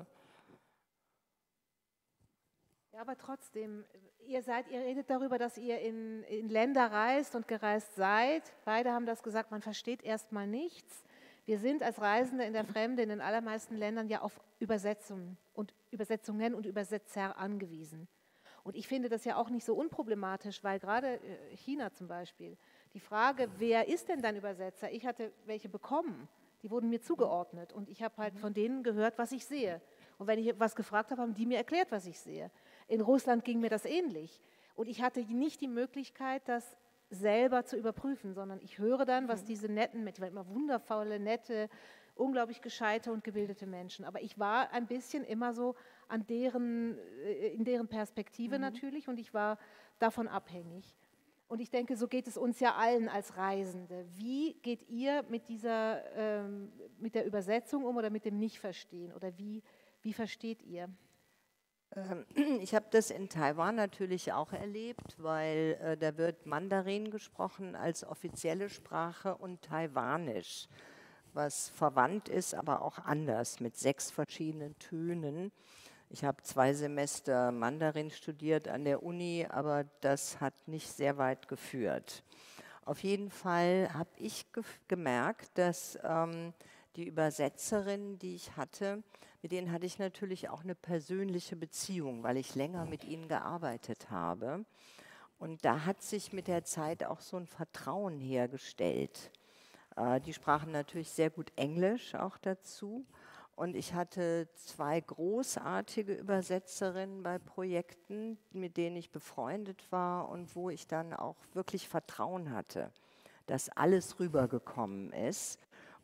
Ja, aber trotzdem, ihr seid, ihr redet darüber, dass ihr in, in Länder reist und gereist seid. Beide haben das gesagt, man versteht erstmal nichts. Wir sind als Reisende in der Fremde in den allermeisten Ländern ja auf Übersetzungen und Übersetzungen und Übersetzer angewiesen. Und ich finde das ja auch nicht so unproblematisch, weil gerade China zum Beispiel, die Frage, wer ist denn dein Übersetzer? Ich hatte welche bekommen, die wurden mir zugeordnet und ich habe halt von denen gehört, was ich sehe. Und wenn ich was gefragt habe, haben die mir erklärt, was ich sehe. In Russland ging mir das ähnlich. Und ich hatte nicht die Möglichkeit, das selber zu überprüfen, sondern ich höre dann, was diese netten, die waren immer wundervolle, nette, unglaublich gescheite und gebildete Menschen. Aber ich war ein bisschen immer so an deren, in deren Perspektive mhm. natürlich und ich war davon abhängig. Und ich denke, so geht es uns ja allen als Reisende. Wie geht ihr mit dieser, ähm, mit der Übersetzung um oder mit dem Nichtverstehen? Oder wie, wie versteht ihr? Ich habe das in Taiwan natürlich auch erlebt, weil äh, da wird Mandarin gesprochen als offizielle Sprache und Taiwanisch, was verwandt ist, aber auch anders mit sechs verschiedenen Tönen. Ich habe zwei Semester Mandarin studiert an der Uni, aber das hat nicht sehr weit geführt. Auf jeden Fall habe ich ge gemerkt, dass ähm, die Übersetzerinnen, die ich hatte, mit denen hatte ich natürlich auch eine persönliche Beziehung, weil ich länger mit ihnen gearbeitet habe. Und da hat sich mit der Zeit auch so ein Vertrauen hergestellt. Äh, die sprachen natürlich sehr gut Englisch auch dazu. Und ich hatte zwei großartige Übersetzerinnen bei Projekten, mit denen ich befreundet war und wo ich dann auch wirklich Vertrauen hatte, dass alles rübergekommen ist.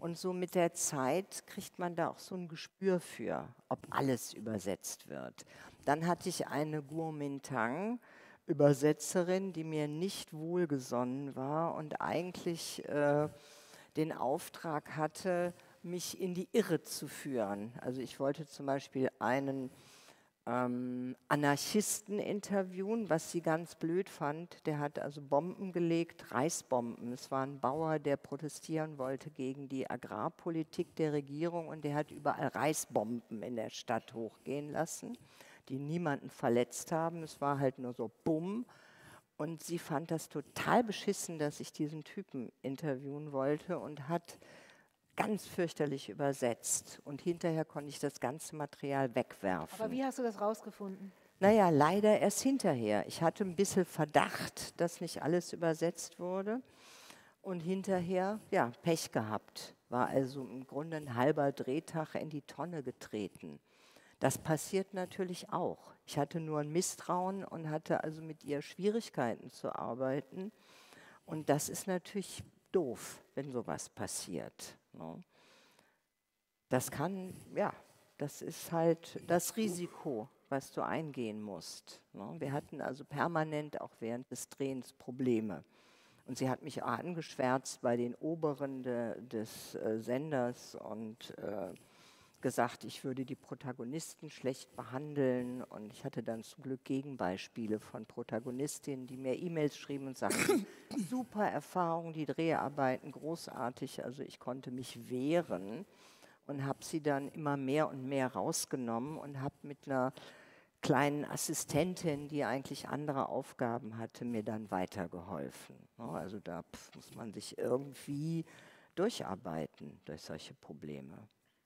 Und so mit der Zeit kriegt man da auch so ein Gespür für, ob alles übersetzt wird. Dann hatte ich eine Guomintang, Übersetzerin, die mir nicht wohlgesonnen war und eigentlich äh, den Auftrag hatte, mich in die Irre zu führen. Also ich wollte zum Beispiel einen ähm, Anarchisten interviewen, was sie ganz blöd fand. Der hat also Bomben gelegt, Reisbomben. Es war ein Bauer, der protestieren wollte gegen die Agrarpolitik der Regierung und der hat überall Reisbomben in der Stadt hochgehen lassen, die niemanden verletzt haben. Es war halt nur so Bumm. Und sie fand das total beschissen, dass ich diesen Typen interviewen wollte und hat ganz fürchterlich übersetzt. Und hinterher konnte ich das ganze Material wegwerfen. Aber wie hast du das rausgefunden? Naja, leider erst hinterher. Ich hatte ein bisschen Verdacht, dass nicht alles übersetzt wurde. Und hinterher, ja, Pech gehabt. War also im Grunde ein halber Drehtag in die Tonne getreten. Das passiert natürlich auch. Ich hatte nur ein Misstrauen und hatte also mit ihr Schwierigkeiten zu arbeiten. Und das ist natürlich doof, wenn sowas passiert. Ne? Das kann, ja, das ist halt das Risiko, was du eingehen musst. Ne? Wir hatten also permanent auch während des Drehens Probleme. Und sie hat mich auch angeschwärzt bei den Oberen de, des äh, Senders und äh, gesagt, ich würde die Protagonisten schlecht behandeln. Und ich hatte dann zum Glück Gegenbeispiele von Protagonistinnen, die mir E-Mails schrieben und sagten, super Erfahrung, die Dreharbeiten, großartig. Also ich konnte mich wehren und habe sie dann immer mehr und mehr rausgenommen und habe mit einer kleinen Assistentin, die eigentlich andere Aufgaben hatte, mir dann weitergeholfen. Also da pf, muss man sich irgendwie durcharbeiten durch solche Probleme.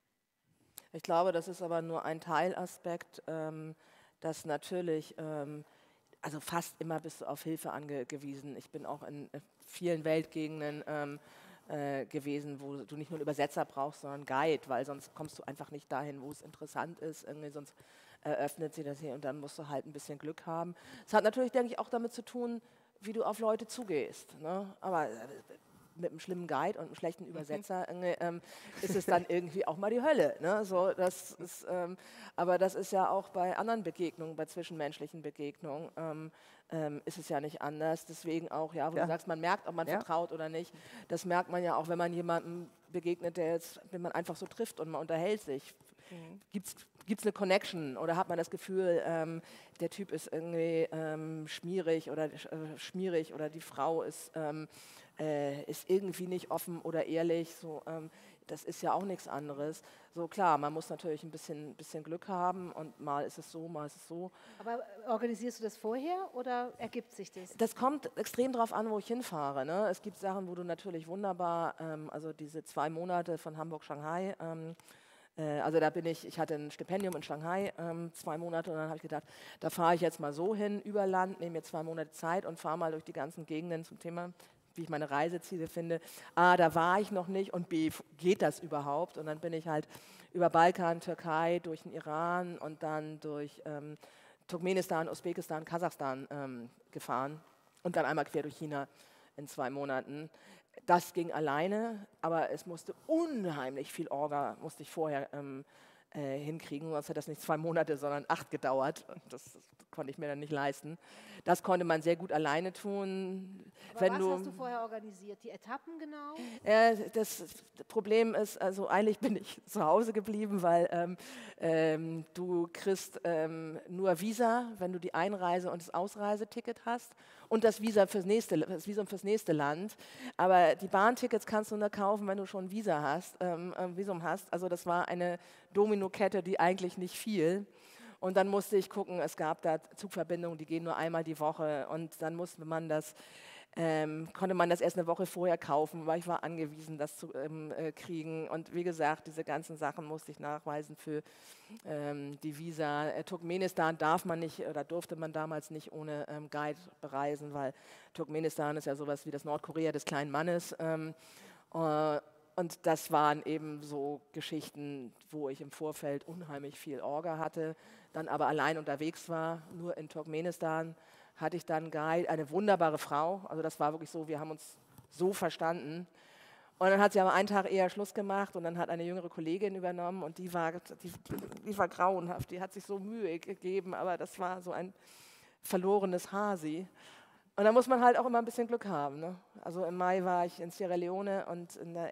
Ich glaube, das ist aber nur ein Teilaspekt, ähm, dass natürlich, ähm, also fast immer bist du auf Hilfe angewiesen. Ich bin auch in vielen Weltgegenden ähm, äh, gewesen, wo du nicht nur einen Übersetzer brauchst, sondern einen Guide, weil sonst kommst du einfach nicht dahin, wo es interessant ist. Irgendwie sonst eröffnet sie das hier und dann musst du halt ein bisschen Glück haben. Es hat natürlich, denke ich, auch damit zu tun, wie du auf Leute zugehst. Ne? Aber mit einem schlimmen Guide und einem schlechten Übersetzer ähm, ist es dann irgendwie auch mal die Hölle. Ne? So, das ist, ähm, aber das ist ja auch bei anderen Begegnungen, bei zwischenmenschlichen Begegnungen, ähm, ähm, ist es ja nicht anders. Deswegen auch, ja, wo Ja. du sagst, man merkt, ob man Ja. vertraut oder nicht. Das merkt man ja auch, wenn man jemanden begegnet, der jetzt, den man einfach so trifft und man unterhält sich. Mhm. Gibt's Gibt es eine Connection oder hat man das Gefühl, ähm, der Typ ist irgendwie ähm, schmierig oder äh, schmierig oder die Frau ist, ähm, äh, ist irgendwie nicht offen oder ehrlich. So, ähm, das ist ja auch nichts anderes. So klar, man muss natürlich ein bisschen, bisschen Glück haben und mal ist es so, mal ist es so. Aber organisierst du das vorher oder ergibt sich das? Das kommt extrem drauf an, wo ich hinfahre. Ne? Es gibt Sachen, wo du natürlich wunderbar, ähm, also diese zwei Monate von Hamburg-Shanghai, ähm, also da bin ich, ich hatte ein Stipendium in Shanghai, ähm, zwei Monate, und dann habe ich gedacht, da fahre ich jetzt mal so hin, über Land, nehme mir zwei Monate Zeit und fahre mal durch die ganzen Gegenden zum Thema, wie ich meine Reiseziele finde. A, da war ich noch nicht und B, geht das überhaupt? Und dann bin ich halt über Balkan, Türkei, durch den Iran und dann durch ähm, Turkmenistan, Usbekistan, Kasachstan ähm, gefahren und dann einmal quer durch China in zwei Monaten. Das ging alleine, aber es musste unheimlich viel Orga, musste ich vorher ähm, äh, hinkriegen, sonst hat das nicht zwei Monate, sondern acht gedauert. Das, das konnte ich mir dann nicht leisten. Das konnte man sehr gut alleine tun. Aber Wenn was du, hast du vorher organisiert? Die Etappen genau? Äh, das Problem ist, also eigentlich bin ich zu Hause geblieben, weil ähm, ähm, du kriegst ähm, nur Visa, wenn du die Einreise- und das Ausreiseticket hast und das, Visa fürs nächste, das Visum fürs nächste Land. Aber die Bahntickets kannst du nur kaufen, wenn du schon Visa hast, ähm, äh, Visum hast. Also das war eine Dominokette, die eigentlich nicht fiel. Und dann musste ich gucken, es gab da Zugverbindungen, die gehen nur einmal die Woche. Und dann musste man das, ähm, konnte man das erst eine Woche vorher kaufen, weil ich war angewiesen, das zu ähm, äh, kriegen. Und wie gesagt, diese ganzen Sachen musste ich nachweisen für ähm, die Visa. Äh, Turkmenistan darf man nicht oder durfte man damals nicht ohne ähm, Guide bereisen, weil Turkmenistan ist ja sowas wie das Nordkorea des kleinen Mannes. Ähm, äh, Und das waren eben so Geschichten, wo ich im Vorfeld unheimlich viel Orga hatte, dann aber allein unterwegs war, nur in Turkmenistan hatte ich dann einen Guide, eine wunderbare Frau, also das war wirklich so, wir haben uns so verstanden Und dann hat sie aber einen Tag eher Schluss gemacht und dann hat eine jüngere Kollegin übernommen und die war, die, die war grauenhaft, die hat sich so Mühe gegeben, aber das war so ein verlorenes Hasi. Und da muss man halt auch immer ein bisschen Glück haben. Ne? Also im Mai war ich in Sierra Leone und in der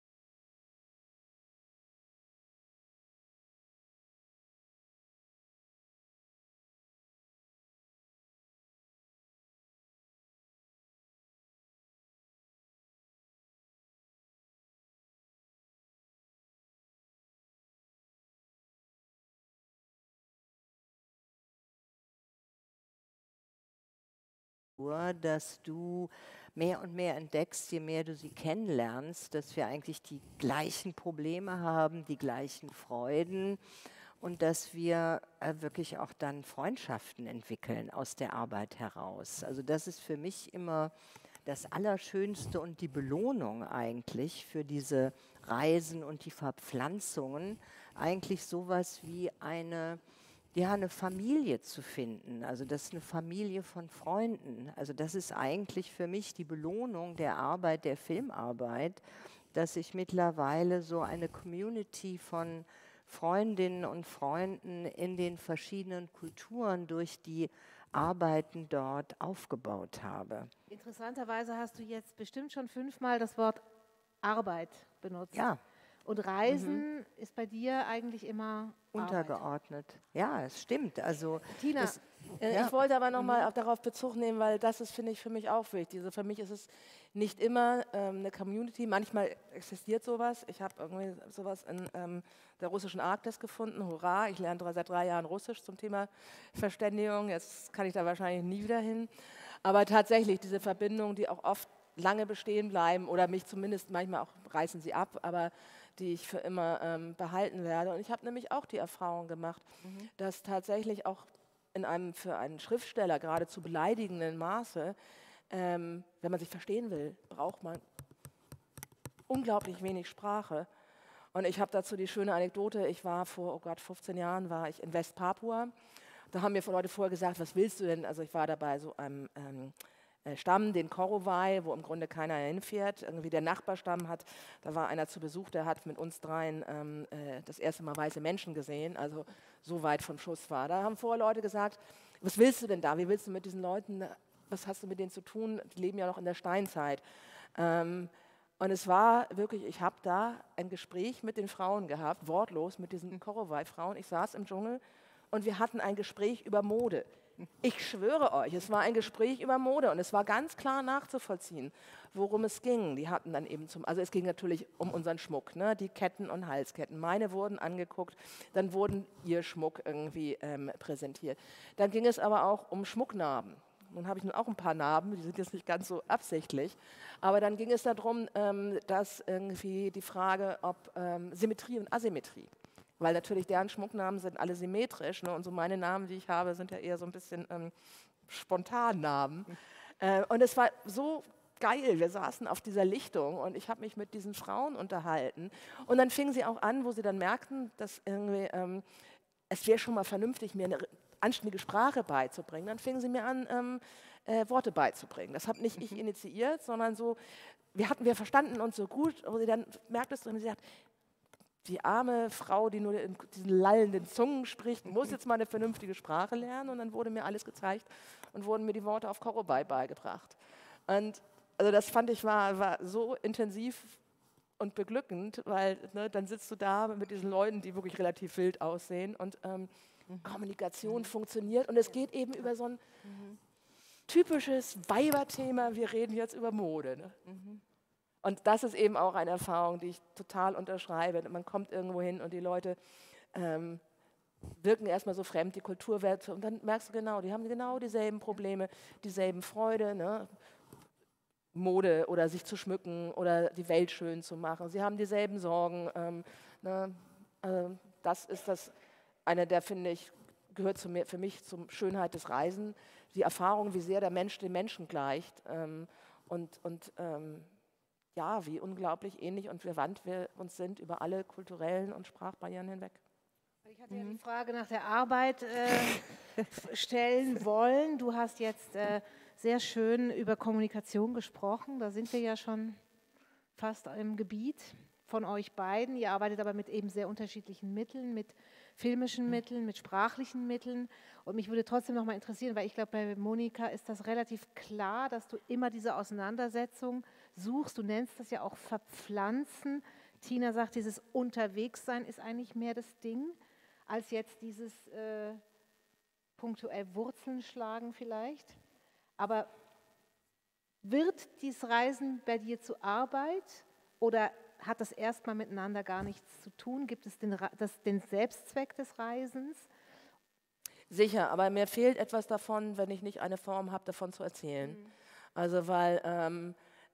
dass du mehr und mehr entdeckst, je mehr du sie kennenlernst, dass wir eigentlich die gleichen Probleme haben, die gleichen Freuden und dass wir äh, wirklich auch dann Freundschaften entwickeln aus der Arbeit heraus. Also das ist für mich immer das Allerschönste und die Belohnung eigentlich für diese Reisen und die Verpflanzungen, eigentlich sowas wie eine ja, eine Familie zu finden, also das ist eine Familie von Freunden. Also das ist eigentlich für mich die Belohnung der Arbeit, der Filmarbeit, dass ich mittlerweile so eine Community von Freundinnen und Freunden in den verschiedenen Kulturen durch die Arbeiten dort aufgebaut habe. Interessanterweise hast du jetzt bestimmt schon fünfmal das Wort Arbeit benutzt. Ja. Und Reisen mhm. ist bei dir eigentlich immer untergeordnet. Arbeit. Ja, es stimmt. Also Tina, es, äh, ja. ich wollte aber nochmal mhm. darauf Bezug nehmen, weil das ist, finde ich, für mich auch wichtig. Also für mich ist es nicht immer ähm, eine Community. Manchmal existiert sowas. Ich habe irgendwie sowas in ähm, der russischen Arktis gefunden. Hurra, ich lerne seit drei Jahren Russisch zum Thema Verständigung. Jetzt kann ich da wahrscheinlich nie wieder hin. Aber tatsächlich diese Verbindungen, die auch oft lange bestehen bleiben oder mich zumindest manchmal auch reißen sie ab, aber die ich für immer ähm, behalten werde. Und ich habe nämlich auch die Erfahrung gemacht, mhm. dass tatsächlich auch in einem für einen Schriftsteller geradezu beleidigenden Maße, ähm, wenn man sich verstehen will, braucht man unglaublich wenig Sprache. Und ich habe dazu die schöne Anekdote, ich war vor, oh Gott, fünfzehn Jahren, war ich in Westpapua. Da haben mir Leute vorher gesagt, was willst du denn? Also ich war dabei so einem ähm, Stamm, den Korowai, wo im Grunde keiner hinfährt. Irgendwie der Nachbarstamm hat, da war einer zu Besuch, der hat mit uns dreien ähm, äh, das erste Mal weiße Menschen gesehen, also so weit vom Schuss war. Da haben vorher Leute gesagt, was willst du denn da? Wie willst du mit diesen Leuten, was hast du mit denen zu tun? Die leben ja noch in der Steinzeit. Ähm, und es war wirklich, ich habe da ein Gespräch mit den Frauen gehabt, wortlos mit diesen Korowai-Frauen. Ich saß im Dschungel und wir hatten ein Gespräch über Mode. Ich schwöre euch, es war ein Gespräch über Mode und es war ganz klar nachzuvollziehen, worum es ging. Die hatten dann eben zum, also es ging natürlich um unseren Schmuck, ne? Die Ketten und Halsketten. Meine wurden angeguckt, dann wurden ihr Schmuck irgendwie ähm, präsentiert. Dann ging es aber auch um Schmucknarben. Nun habe ich nun auch ein paar Narben, die sind jetzt nicht ganz so absichtlich, aber dann ging es darum, ähm, dass irgendwie die Frage, ob ähm, Symmetrie und Asymmetrie. Weil natürlich deren Schmucknamen sind alle symmetrisch, ne? Und so meine Namen, die ich habe, sind ja eher so ein bisschen ähm, Spontannamen. Mhm. Äh, und es war so geil, wir saßen auf dieser Lichtung und ich habe mich mit diesen Frauen unterhalten. Und dann fingen sie auch an, wo sie dann merkten, dass irgendwie, ähm, es wäre schon mal vernünftig, mir eine anständige Sprache beizubringen. Dann fingen sie mir an, ähm, äh, Worte beizubringen. Das habe nicht mhm. ich initiiert, sondern so, wir hatten wir verstanden uns so gut, wo sie dann merktest du, und sie sagt, die arme Frau, die nur in diesen lallenden Zungen spricht, muss jetzt mal eine vernünftige Sprache lernen. Und dann wurde mir alles gezeigt und wurden mir die Worte auf Korowai beigebracht. Und also das fand ich war, war so intensiv und beglückend, weil ne, dann sitzt du da mit diesen Leuten, die wirklich relativ wild aussehen und ähm, mhm. Kommunikation mhm. funktioniert. Und es geht eben über so ein mhm. typisches Weiberthema, wir reden jetzt über Mode. Ne? Mhm. Und das ist eben auch eine Erfahrung, die ich total unterschreibe. Man kommt irgendwo hin und die Leute ähm, wirken erstmal so fremd, die Kulturwerte, und dann merkst du genau, die haben genau dieselben Probleme, dieselben Freude, ne? Mode oder sich zu schmücken oder die Welt schön zu machen. Sie haben dieselben Sorgen. Ähm, ne? also das ist das, eine der, finde ich, gehört zu mir, für mich zur Schönheit des Reisen, die Erfahrung, wie sehr der Mensch dem Menschen gleicht ähm, und, und ähm, ja, wie unglaublich ähnlich und verwandt wir uns sind über alle kulturellen und Sprachbarrieren hinweg. Ich hatte mhm. ja die Frage nach der Arbeit äh, stellen wollen. Du hast jetzt äh, sehr schön über Kommunikation gesprochen. Da sind wir ja schon fast im Gebiet von euch beiden. Ihr arbeitet aber mit eben sehr unterschiedlichen Mitteln, mit filmischen Mitteln, mit sprachlichen Mitteln. Und mich würde trotzdem noch mal interessieren, weil ich glaube, bei Monika ist das relativ klar, dass du immer diese Auseinandersetzung suchst. Du nennst das ja auch Verpflanzen. Tina sagt, dieses Unterwegssein ist eigentlich mehr das Ding, als jetzt dieses äh, punktuell Wurzeln schlagen vielleicht. Aber wird dieses Reisen bei dir zur Arbeit oder hat das erstmal miteinander gar nichts zu tun? Gibt es den, das, den Selbstzweck des Reisens? Sicher, aber mir fehlt etwas davon, wenn ich nicht eine Form habe, davon zu erzählen. Mhm. Also weil ähm,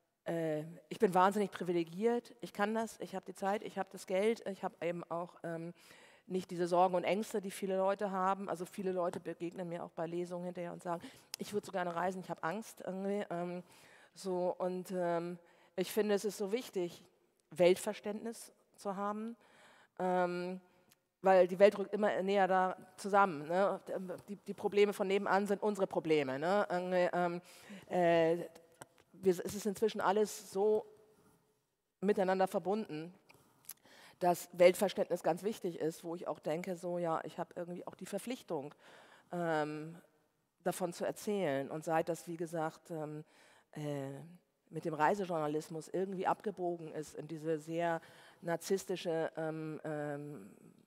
äh, ich bin wahnsinnig privilegiert, ich kann das, ich habe die Zeit, ich habe das Geld, ich habe eben auch ähm, nicht diese Sorgen und Ängste, die viele Leute haben. Also viele Leute begegnen mir auch bei Lesungen hinterher und sagen, ich würde so gerne reisen, ich habe Angst irgendwie. Ähm, so, und ähm, ich finde, es ist so wichtig, Weltverständnis zu haben, ähm, weil die Welt rückt immer näher da zusammen. Ne? Die, die Probleme von nebenan sind unsere Probleme. Ne? Ähm, äh, wir, es ist inzwischen alles so miteinander verbunden, dass Weltverständnis ganz wichtig ist, wo ich auch denke, so ja, ich habe irgendwie auch die Verpflichtung, ähm, davon zu erzählen. Und seit das, wie gesagt, ähm, äh, mit dem Reisejournalismus irgendwie abgebogen ist in diese sehr narzisstische ähm, ähm,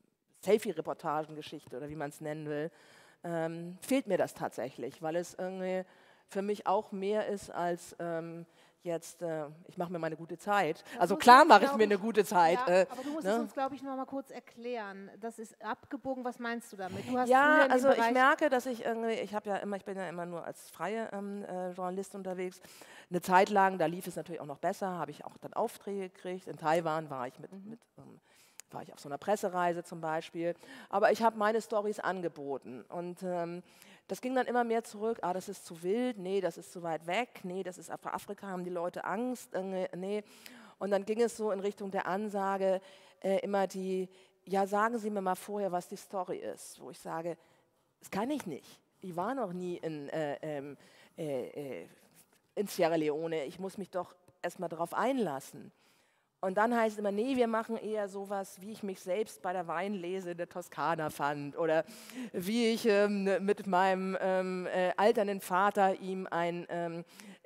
Selfie-Reportagengeschichte oder wie man es nennen will, ähm, fehlt mir das tatsächlich, weil es irgendwie für mich auch mehr ist als ähm, jetzt, äh, ich mache mir meine gute Zeit. Das also klar mache ich mir ich, eine gute Zeit. Ja, äh, aber du musst ne? es uns, glaube ich, noch mal kurz erklären. Das ist abgebogen, was meinst du damit? Du hast ja, also ich merke, dass ich irgendwie, ich habe ja immer, ich bin ja immer nur als freie ähm, äh, Journalist unterwegs. Eine Zeit lang, da lief es natürlich auch noch besser, habe ich auch dann Aufträge gekriegt. In Taiwan war ich mit, mhm. mit ähm, war ich auf so einer Pressereise zum Beispiel. Aber ich habe meine Storys angeboten und ähm, das ging dann immer mehr zurück, ah, das ist zu wild, nee, das ist zu weit weg, nee, das ist Afrika, haben die Leute Angst, äh, nee. Und dann ging es so in Richtung der Ansage, äh, immer die, ja, sagen Sie mir mal vorher, was die Story ist, wo ich sage, das kann ich nicht. Ich war noch nie in, äh, ähm, äh, äh, in Sierra Leone, ich muss mich doch erstmal darauf einlassen. Und dann heißt es immer, nee, wir machen eher sowas, wie ich mich selbst bei der Weinlese in der Toskana fand oder wie ich ähm, mit meinem ähm, äh, alternden Vater ihm ein, ähm,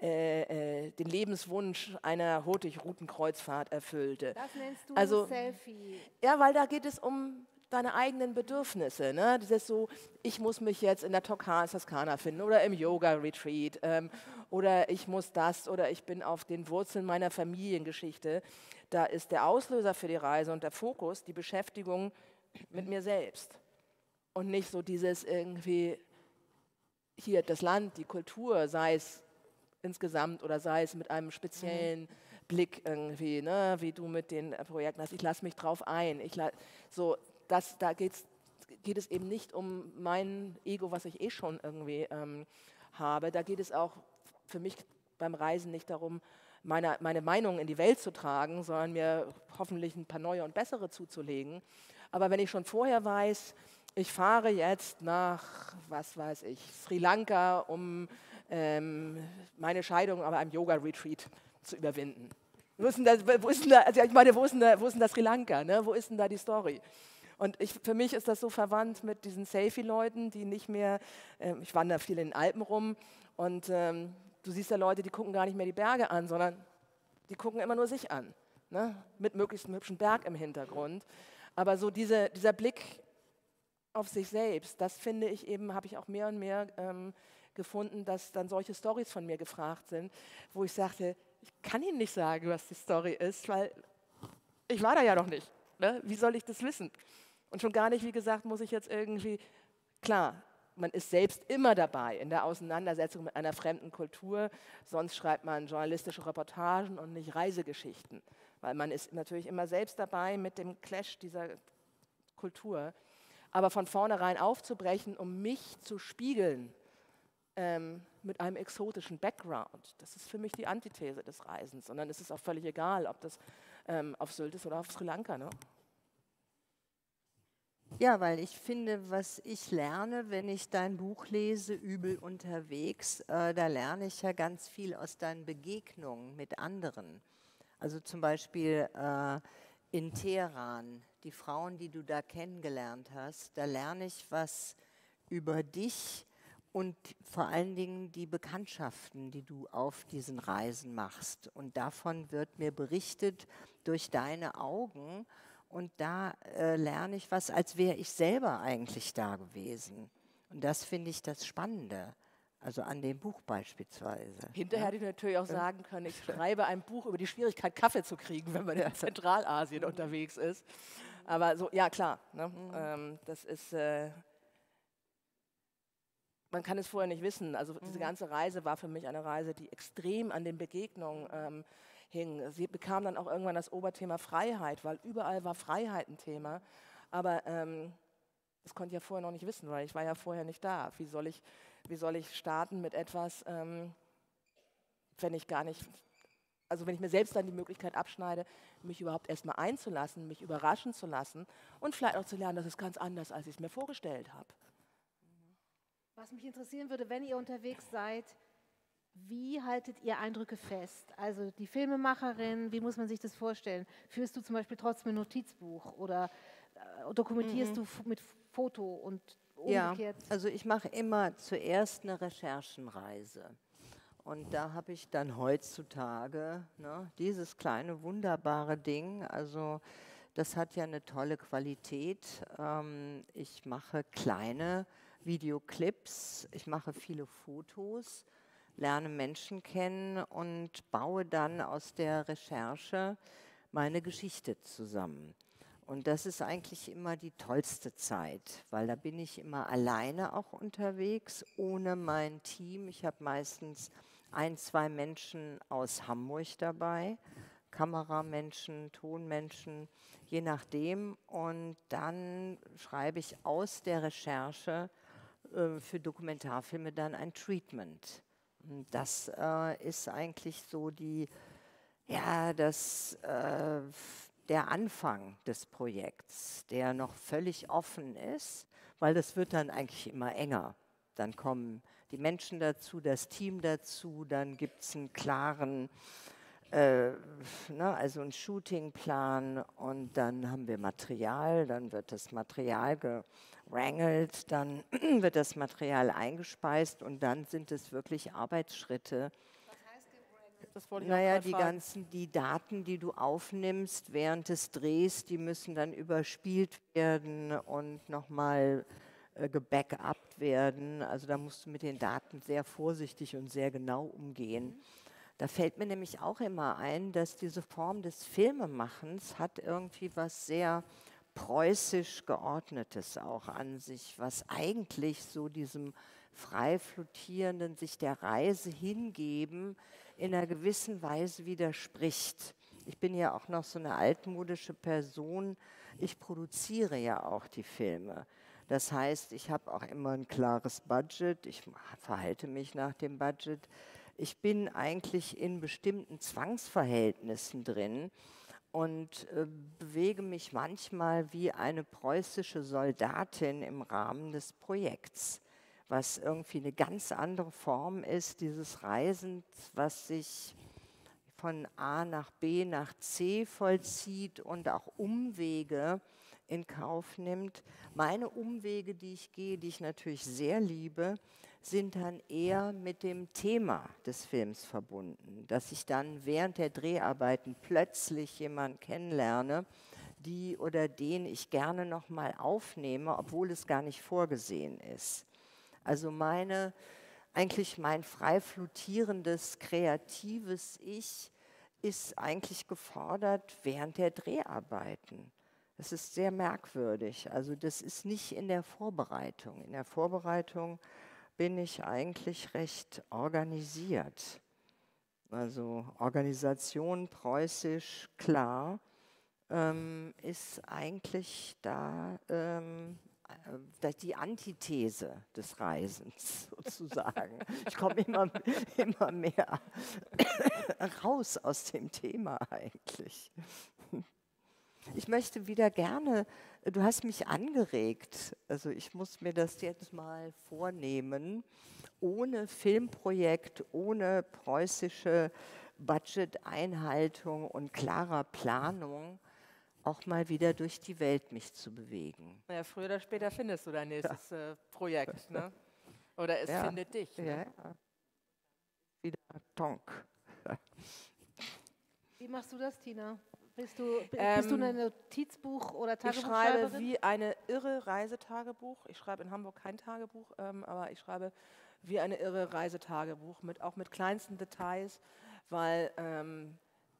äh, äh, den Lebenswunsch einer Hurtigruten-Kreuzfahrt erfüllte. Das nennst du also, Selfie. Ja, weil da geht es um deine eigenen Bedürfnisse. Ne? Das ist so, ich muss mich jetzt in der Toskana finden oder im Yoga-Retreat ähm, oder ich muss das oder ich bin auf den Wurzeln meiner Familiengeschichte. Da ist der Auslöser für die Reise und der Fokus die Beschäftigung mit mir selbst und nicht so dieses irgendwie hier das Land, die Kultur, sei es insgesamt oder sei es mit einem speziellen mhm. Blick irgendwie, ne? Wie du mit den Projekten hast. Ich lasse mich drauf ein. Ich la- so, das, da geht's, geht es eben nicht um mein Ego, was ich eh schon irgendwie ähm, habe. Da geht es auch für mich beim Reisen nicht darum, meine, meine Meinung in die Welt zu tragen, sondern mir hoffentlich ein paar neue und bessere zuzulegen. Aber wenn ich schon vorher weiß, ich fahre jetzt nach, was weiß ich, Sri Lanka, um ähm, meine Scheidung aber einem Yoga-Retreat zu überwinden. Wo ist denn da, wo ist denn da, also ich meine, wo ist denn da, wo ist denn da Sri Lanka? Ne? Wo ist denn da die Story? Und ich, für mich ist das so verwandt mit diesen Selfie-Leuten, die nicht mehr, äh, ich wandere viel in den Alpen rum und ähm, du siehst ja Leute, die gucken gar nicht mehr die Berge an, sondern die gucken immer nur sich an, ne? Mit möglichst einem hübschen Berg im Hintergrund. Aber so diese, dieser Blick auf sich selbst, das finde ich eben, habe ich auch mehr und mehr ähm, gefunden, dass dann solche Storys von mir gefragt sind, wo ich sagte, ich kann Ihnen nicht sagen, was die Story ist, weil ich war da ja noch nicht. Ne? Wie soll ich das wissen? Und schon gar nicht, wie gesagt, muss ich jetzt irgendwie, klar, man ist selbst immer dabei in der Auseinandersetzung mit einer fremden Kultur, sonst schreibt man journalistische Reportagen und nicht Reisegeschichten, weil man ist natürlich immer selbst dabei mit dem Clash dieser Kultur. Aber von vornherein aufzubrechen, um mich zu spiegeln ähm, mit einem exotischen Background, das ist für mich die Antithese des Reisens. Und dann ist es auch völlig egal, ob das ähm, auf Sylt ist oder auf Sri Lanka. Ne? Ja, weil ich finde, was ich lerne, wenn ich dein Buch lese, Übel unterwegs, äh, da lerne ich ja ganz viel aus deinen Begegnungen mit anderen. Also zum Beispiel äh, in Teheran, die Frauen, die du da kennengelernt hast, da lerne ich was über dich und vor allen Dingen die Bekanntschaften, die du auf diesen Reisen machst. Und davon wird mir berichtet durch deine Augen. Und da äh, lerne ich was, als wäre ich selber eigentlich da gewesen. Und das finde ich das Spannende. Also an dem Buch beispielsweise. Hinterher ja? hätte ich natürlich auch sagen können, ich schreibe ein Buch über die Schwierigkeit, Kaffee zu kriegen, wenn man in Zentralasien unterwegs ist. Aber so, ja klar, ne? mhm. ähm, das ist, äh, man kann es vorher nicht wissen. Also diese Mhm. ganze Reise war für mich eine Reise, die extrem an den Begegnungen ähm, hing. Sie bekam dann auch irgendwann das Oberthema Freiheit, weil überall war Freiheit ein Thema. Aber ähm, das konnte ich ja vorher noch nicht wissen, weil ich war ja vorher nicht da. Wie soll ich, wie soll ich starten mit etwas, ähm, wenn ich gar nicht, also wenn ich mir selbst dann die Möglichkeit abschneide, mich überhaupt erstmal einzulassen, mich überraschen zu lassen und vielleicht auch zu lernen, das ist ganz anders, als ich es mir vorgestellt habe. Was mich interessieren würde, wenn ihr unterwegs seid, wie haltet ihr Eindrücke fest? Also die Filmemacherin, wie muss man sich das vorstellen? Führst du zum Beispiel trotzdem ein Notizbuch oder äh, dokumentierst mhm. du mit Foto und umgekehrt? Ja, also ich mache immer zuerst eine Recherchenreise. Und da habe ich dann heutzutage ne, dieses kleine wunderbare Ding, also das hat ja eine tolle Qualität. Ähm, ich mache kleine Videoclips, ich mache viele Fotos, lerne Menschen kennen und baue dann aus der Recherche meine Geschichte zusammen. Und das ist eigentlich immer die tollste Zeit, weil da bin ich immer alleine auch unterwegs, ohne mein Team. Ich habe meistens ein, zwei Menschen aus Hamburg dabei, Kameramenschen, Tonmenschen, je nachdem. Und dann schreibe ich aus der Recherche äh, für Dokumentarfilme dann ein Treatment. Und das äh, ist eigentlich so die, ja, das, äh, der Anfang des Projekts, der noch völlig offen ist, weil das wird dann eigentlich immer enger. Dann kommen die Menschen dazu, das Team dazu, dann gibt es einen klaren, äh, ne, also einen Shootingplan und dann haben wir Material, dann wird das Material gerangelt, dann wird das Material eingespeist und dann sind es wirklich Arbeitsschritte. Das wollte ich Naja, auch die fragen. ganzen, die Daten, die du aufnimmst während des Drehs, die müssen dann überspielt werden und nochmal äh, gebackupt werden. Also da musst du mit den Daten sehr vorsichtig und sehr genau umgehen. Da fällt mir nämlich auch immer ein, dass diese Form des Filmemachens hat irgendwie was sehr preußisch Geordnetes auch an sich, was eigentlich so diesem frei flottierenden, sich der Reise hingeben, in einer gewissen Weise widerspricht. Ich bin ja auch noch so eine altmodische Person. Ich produziere ja auch die Filme. Das heißt, ich habe auch immer ein klares Budget. Ich verhalte mich nach dem Budget. Ich bin eigentlich in bestimmten Zwangsverhältnissen drin und äh, bewege mich manchmal wie eine preußische Soldatin im Rahmen des Projekts, was irgendwie eine ganz andere Form ist, dieses Reisens, was sich von A nach B nach C vollzieht und auch Umwege in Kauf nimmt. Meine Umwege, die ich gehe, die ich natürlich sehr liebe, sind dann eher mit dem Thema des Films verbunden, dass ich dann während der Dreharbeiten plötzlich jemanden kennenlerne, die oder den ich gerne noch mal aufnehme, obwohl es gar nicht vorgesehen ist. Also meine, eigentlich mein frei flottierendes, kreatives Ich ist eigentlich gefordert während der Dreharbeiten. Das ist sehr merkwürdig. Also das ist nicht in der Vorbereitung. In der Vorbereitung bin ich eigentlich recht organisiert. Also Organisation preußisch, klar, ähm, ist eigentlich da ähm, die Antithese des Reisens sozusagen. Ich komme immer, immer mehr raus aus dem Thema eigentlich. Ich möchte wieder gerne, du hast mich angeregt, also ich muss mir das jetzt mal vornehmen, ohne Filmprojekt, ohne preußische Budget-Einhaltung und klarer Planung auch mal wieder durch die Welt mich zu bewegen. Ja, früher oder später findest du dein nächstes ja. äh, Projekt, ne? Oder es ja. findet dich. Ne? Ja. Wieder Tonk. Wie machst du das, Tina? Bist du, ähm, bist du eine Notizbuch- oder Tagebuchschreiberin? Ich schreibe wie eine irre Reisetagebuch. Ich schreibe in Hamburg kein Tagebuch, ähm, aber ich schreibe wie eine irre Reisetagebuch, mit, auch mit kleinsten Details, weil ähm,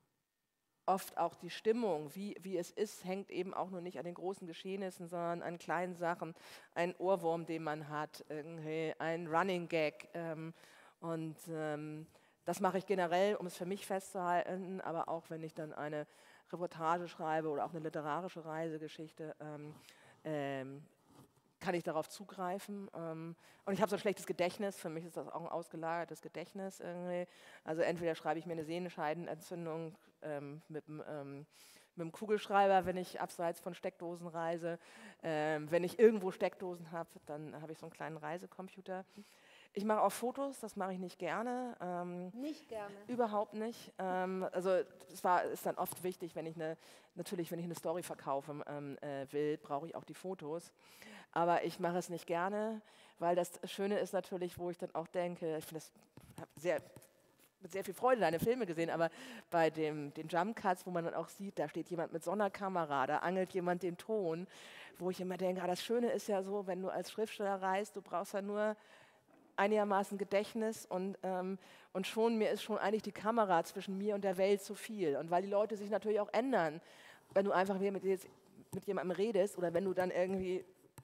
oft auch die Stimmung, wie, wie es ist, hängt eben auch nur nicht an den großen Geschehnissen, sondern an kleinen Sachen. Ein Ohrwurm, den man hat, irgendwie ein Running Gag. Ähm, und ähm, das mache ich generell, um es für mich festzuhalten, aber auch wenn ich dann eine Reportage schreibe oder auch eine literarische Reisegeschichte, ähm, ähm, kann ich darauf zugreifen. Ähm, und ich habe so ein schlechtes Gedächtnis, für mich ist das auch ein ausgelagertes Gedächtnis irgendwie. Also entweder schreibe ich mir eine Sehnenscheidenentzündung ähm, mit, ähm, mit dem Kugelschreiber, wenn ich abseits von Steckdosen reise. Ähm, wenn ich irgendwo Steckdosen habe, dann habe ich so einen kleinen Reisecomputer. Ich mache auch Fotos, das mache ich nicht gerne. Ähm, nicht gerne? Überhaupt nicht. Ähm, also es war, ist dann oft wichtig, wenn ich eine, natürlich, wenn ich eine Story verkaufen ähm, äh, will, brauche ich auch die Fotos. Aber ich mache es nicht gerne, weil das Schöne ist natürlich, wo ich dann auch denke, ich finde das sehr, mit sehr viel Freude deine Filme gesehen, aber bei dem, den Jump Cuts, wo man dann auch sieht, da steht jemand mit so einer Kamera, da angelt jemand den Ton, wo ich immer denke, ah, das Schöne ist ja so, wenn du als Schriftsteller reist, du brauchst ja nur einigermaßen Gedächtnis und, ähm, und schon, mir ist schon eigentlich die Kamera zwischen mir und der Welt zu viel. Und weil die Leute sich natürlich auch ändern, wenn du einfach mit, mit jemandem redest oder wenn du dann irgendwie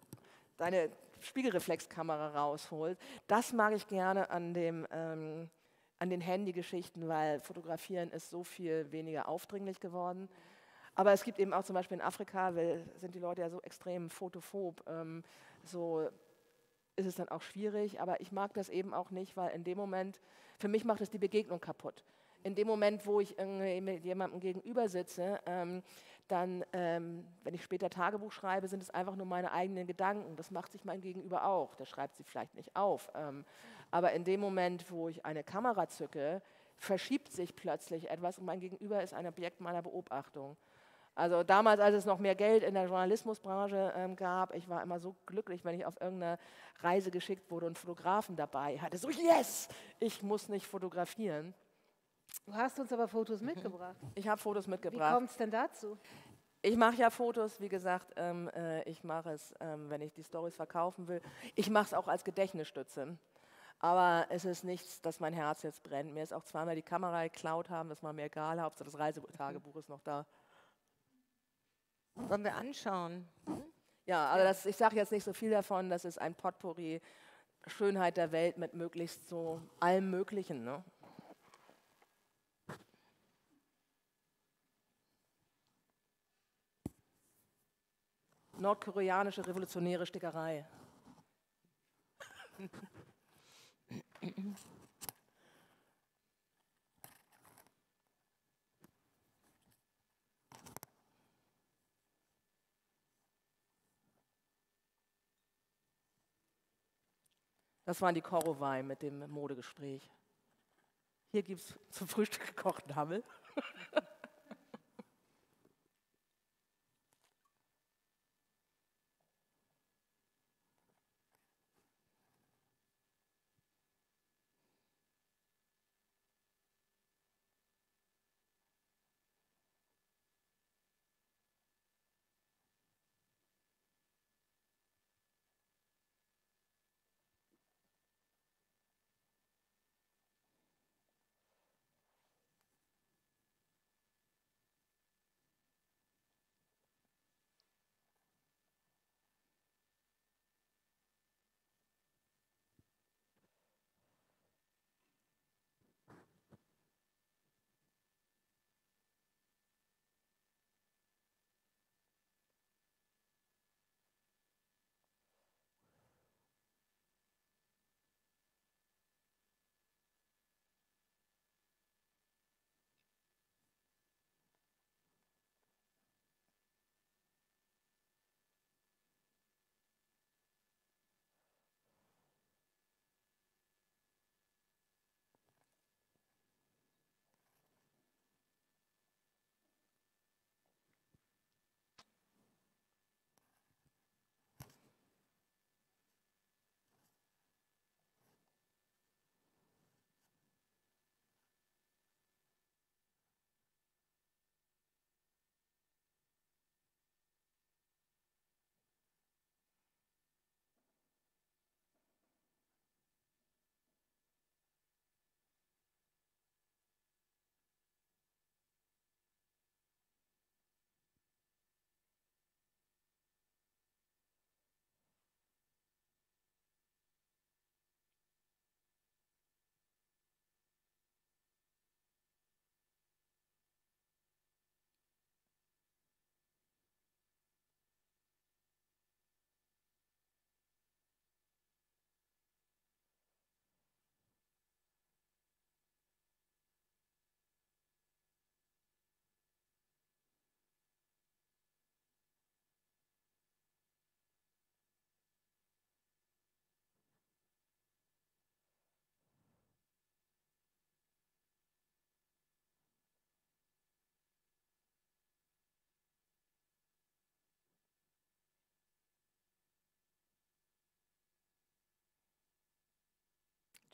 deine Spiegelreflexkamera rausholst. Das mag ich gerne an, dem, ähm, an den Handygeschichten, weil Fotografieren ist so viel weniger aufdringlich geworden. Aber es gibt eben auch zum Beispiel in Afrika, weil, sind die Leute ja so extrem fotophob, ähm, so ist es dann auch schwierig, aber ich mag das eben auch nicht, weil in dem Moment, für mich macht es die Begegnung kaputt. In dem Moment, wo ich irgendwie mit jemandem gegenüber sitze, ähm, dann, ähm, wenn ich später Tagebuch schreibe, sind es einfach nur meine eigenen Gedanken. Das macht sich mein Gegenüber auch, der schreibt sie vielleicht nicht auf. Ähm, aber in dem Moment, wo ich eine Kamera zücke, verschiebt sich plötzlich etwas und mein Gegenüber ist ein Objekt meiner Beobachtung. Also damals, als es noch mehr Geld in der Journalismusbranche ähm, gab, ich war immer so glücklich, wenn ich auf irgendeine Reise geschickt wurde und Fotografen dabei hatte. So, yes, ich muss nicht fotografieren. Du hast uns aber Fotos mitgebracht. Ich habe Fotos mitgebracht. Wie kommt es denn dazu? Ich mache ja Fotos, wie gesagt, ähm, äh, ich mache es, ähm, wenn ich die Storys verkaufen will. Ich mache es auch als Gedächtnisstütze. Aber es ist nichts, dass mein Herz jetzt brennt. Mir ist auch zweimal die Kamera geklaut haben, das war mir egal, Hauptsache das Reisetagebuch ist noch da. Wollen wir anschauen? Ja, also das, ich sage jetzt nicht so viel davon, das ist ein Potpourri, Schönheit der Welt mit möglichst so allem Möglichen. Ne? Nordkoreanische revolutionäre Stickerei. Das waren die Korowai mit dem Modegespräch. Hier gibt es zum Frühstück gekochten Hammel.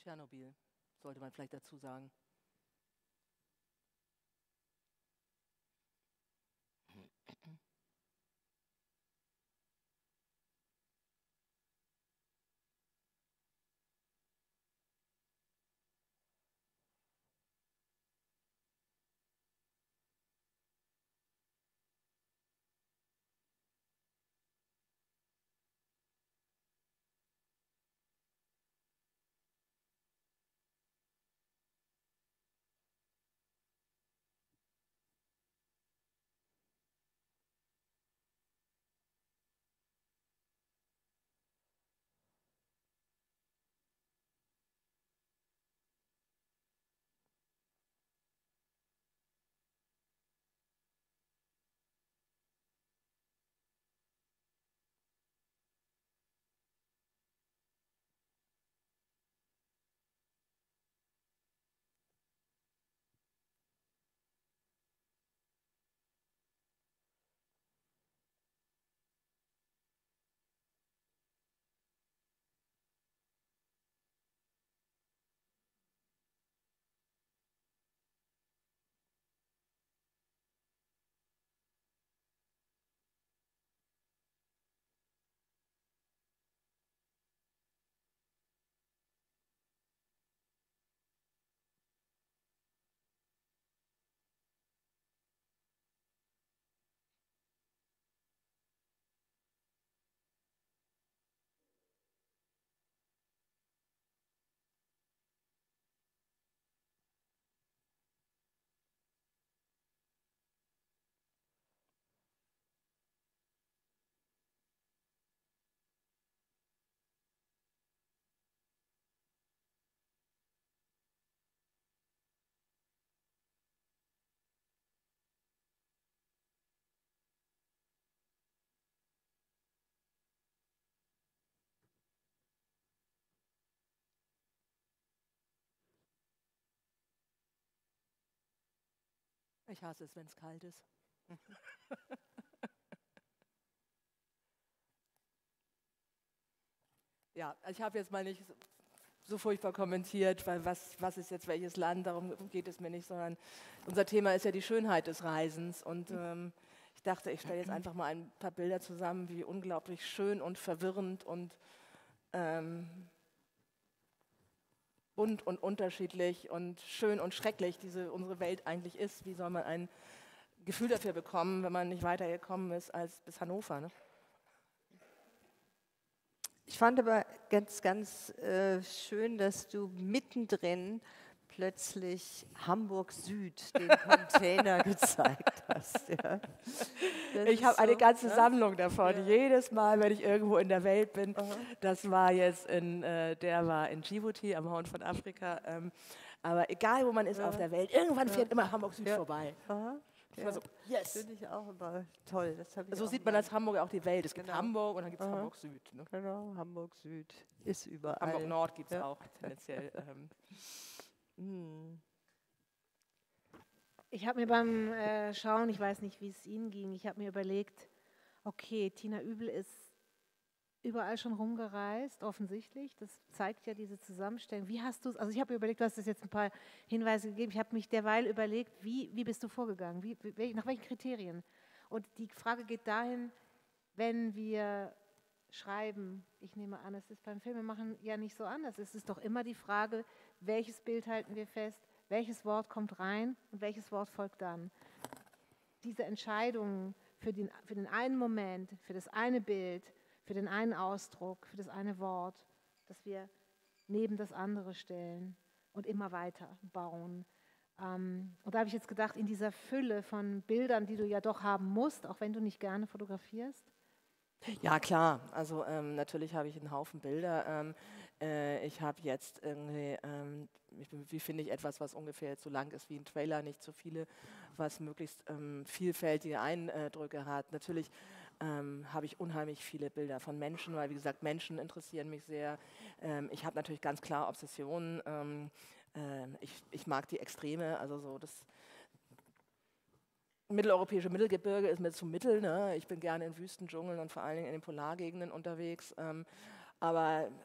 Tschernobyl, sollte man vielleicht dazu sagen. Ich hasse es, wenn es kalt ist. Ja, ich habe jetzt mal nicht so furchtbar kommentiert, weil was, was ist jetzt welches Land, darum geht es mir nicht, sondern unser Thema ist ja die Schönheit des Reisens. Und ähm, ich dachte, ich stelle jetzt einfach mal ein paar Bilder zusammen, wie unglaublich schön und verwirrend und ähm, bunt und unterschiedlich und schön und schrecklich diese unsere Welt eigentlich ist. Wie soll man ein Gefühl dafür bekommen, wenn man nicht weitergekommen ist als bis Hannover, ne? Ich fand aber ganz, ganz äh, schön, dass du mittendrin plötzlich Hamburg Süd, den Container gezeigt hast. Ja. Ich habe so, eine ganze ja? Sammlung davon. Ja. Jedes Mal, wenn ich irgendwo in der Welt bin, aha, das war jetzt in, äh, der war in Djibouti am Horn von Afrika. Ähm, aber egal, wo man ist, ja, auf der Welt, irgendwann fährt ja immer Hamburg Süd, ja, vorbei. Aha. Ja, so, yes. Finde ich auch immer toll. Das ich so auch sieht man als Hamburger auch die Welt. Es gibt genau. Hamburg und dann gibt es Hamburg Süd. Ne? Genau, Hamburg Süd ist überall. Hamburg Nord gibt es ja. auch tendenziell. Ähm. Hm. Ich habe mir beim äh, Schauen, ich weiß nicht, wie es Ihnen ging, ich habe mir überlegt, okay, Tina Übel ist überall schon rumgereist, offensichtlich. Das zeigt ja diese Zusammenstellung. Wie hast du es, also ich habe mir überlegt, du hast jetzt ein paar Hinweise gegeben, ich habe mich derweil überlegt, wie, wie bist du vorgegangen, wie, wie, nach welchen Kriterien? Und die Frage geht dahin, wenn wir schreiben, ich nehme an, es ist beim Filmemachen ja nicht so anders, es ist doch immer die Frage, welches Bild halten wir fest, welches Wort kommt rein und welches Wort folgt dann. Diese Entscheidungen für den, für den einen Moment, für das eine Bild, für den einen Ausdruck, für das eine Wort, das wir neben das andere stellen und immer weiter bauen. Ähm, und da habe ich jetzt gedacht, in dieser Fülle von Bildern, die du ja doch haben musst, auch wenn du nicht gerne fotografierst. Ja, klar. Also ähm, natürlich habe ich einen Haufen Bilder. Ähm, äh, ich habe jetzt irgendwie, ähm, ich, wie finde ich etwas, was ungefähr so lang ist wie ein Trailer, nicht zu viele, was möglichst ähm, vielfältige Eindrücke hat. Natürlich ähm, habe ich unheimlich viele Bilder von Menschen, weil wie gesagt, Menschen interessieren mich sehr. Ähm, ich habe natürlich ganz klar Obsessionen. Ähm, äh, ich, ich mag die Extreme, also so das mitteleuropäische Mittelgebirge ist mir zu mittel. Ne? Ich bin gerne in Wüstendschungeln und vor allen Dingen in den Polargegenden unterwegs. Ähm, aber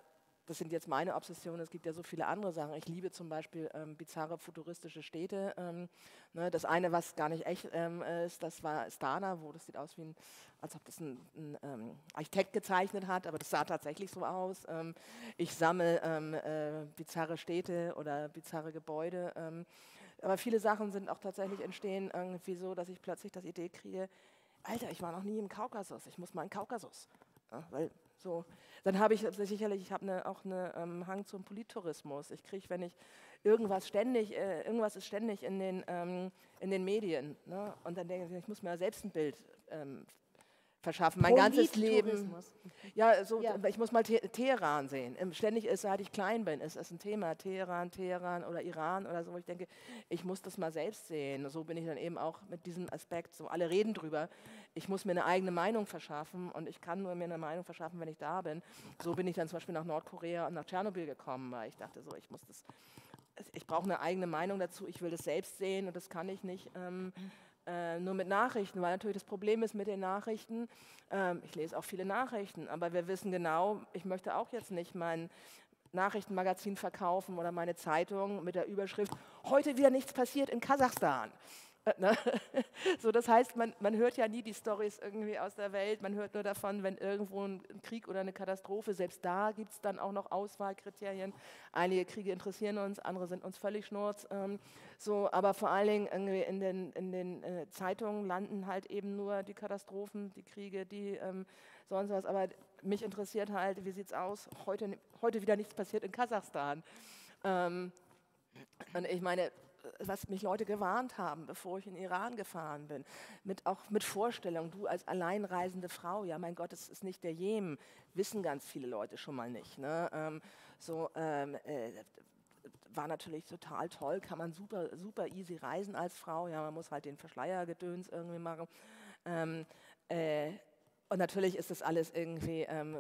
das sind jetzt meine Obsessionen, es gibt ja so viele andere Sachen. Ich liebe zum Beispiel ähm, bizarre futuristische Städte. Ähm, ne, das eine, was gar nicht echt ähm, ist, das war Astana, wo das sieht aus wie ein, als ob das ein, ein ähm, Architekt gezeichnet hat, aber das sah tatsächlich so aus. Ähm, ich sammle ähm, äh, bizarre Städte oder bizarre Gebäude. Ähm, aber viele Sachen sind auch tatsächlich entstehen irgendwie so, dass ich plötzlich das Idee kriege, Alter, ich war noch nie im Kaukasus, ich muss mal in den Kaukasus. Ja, weil so, dann habe ich sicherlich, ich habe ne, auch einen ähm, Hang zum Polittourismus. Ich kriege, wenn ich irgendwas ständig, äh, irgendwas ist ständig in den, ähm, in den Medien, ne? Und dann denke ich, ich muss mir selbst ein Bild ähm, verschaffen. Mein ganzes Leben. Ja, so, ja. Ich muss mal Te Teheran sehen. Ständig ist, seit ich klein bin, ist es ein Thema. Teheran, Teheran oder Iran oder so. Wo ich denke, ich muss das mal selbst sehen. So bin ich dann eben auch mit diesem Aspekt. So alle reden drüber. Ich muss mir eine eigene Meinung verschaffen und ich kann nur mir eine Meinung verschaffen, wenn ich da bin. So bin ich dann zum Beispiel nach Nordkorea und nach Tschernobyl gekommen, weil ich dachte so, ich muss das. Ich brauche eine eigene Meinung dazu. Ich will das selbst sehen und das kann ich nicht. Ähm, Äh, nur mit Nachrichten, weil natürlich das Problem ist mit den Nachrichten, ähm, ich lese auch viele Nachrichten, aber wir wissen genau, ich möchte auch jetzt nicht mein Nachrichtenmagazin verkaufen oder meine Zeitung mit der Überschrift, heute wieder nichts passiert in Kasachstan. Äh, ne? So, das heißt, man, man hört ja nie die Storys irgendwie aus der Welt, man hört nur davon, wenn irgendwo ein Krieg oder eine Katastrophe, selbst da gibt es dann auch noch Auswahlkriterien. Einige Kriege interessieren uns, andere sind uns völlig schnurz. Ähm, so, aber vor allen Dingen irgendwie in den, in den äh, Zeitungen landen halt eben nur die Katastrophen, die Kriege, die ähm, sonst was. Aber mich interessiert halt, wie sieht es aus? Heute, heute wieder nichts passiert in Kasachstan. Ähm, und ich meine, was mich Leute gewarnt haben, bevor ich in den Iran gefahren bin, mit, auch mit Vorstellungen, du als alleinreisende Frau, ja mein Gott, es ist nicht der Jemen, wissen ganz viele Leute schon mal nicht. Ne? Ähm, so, ähm, äh, war natürlich total toll, kann man super, super easy reisen als Frau, ja, man muss halt den Verschleiergedöns irgendwie machen. Ähm, äh, und natürlich ist das alles irgendwie... Ähm,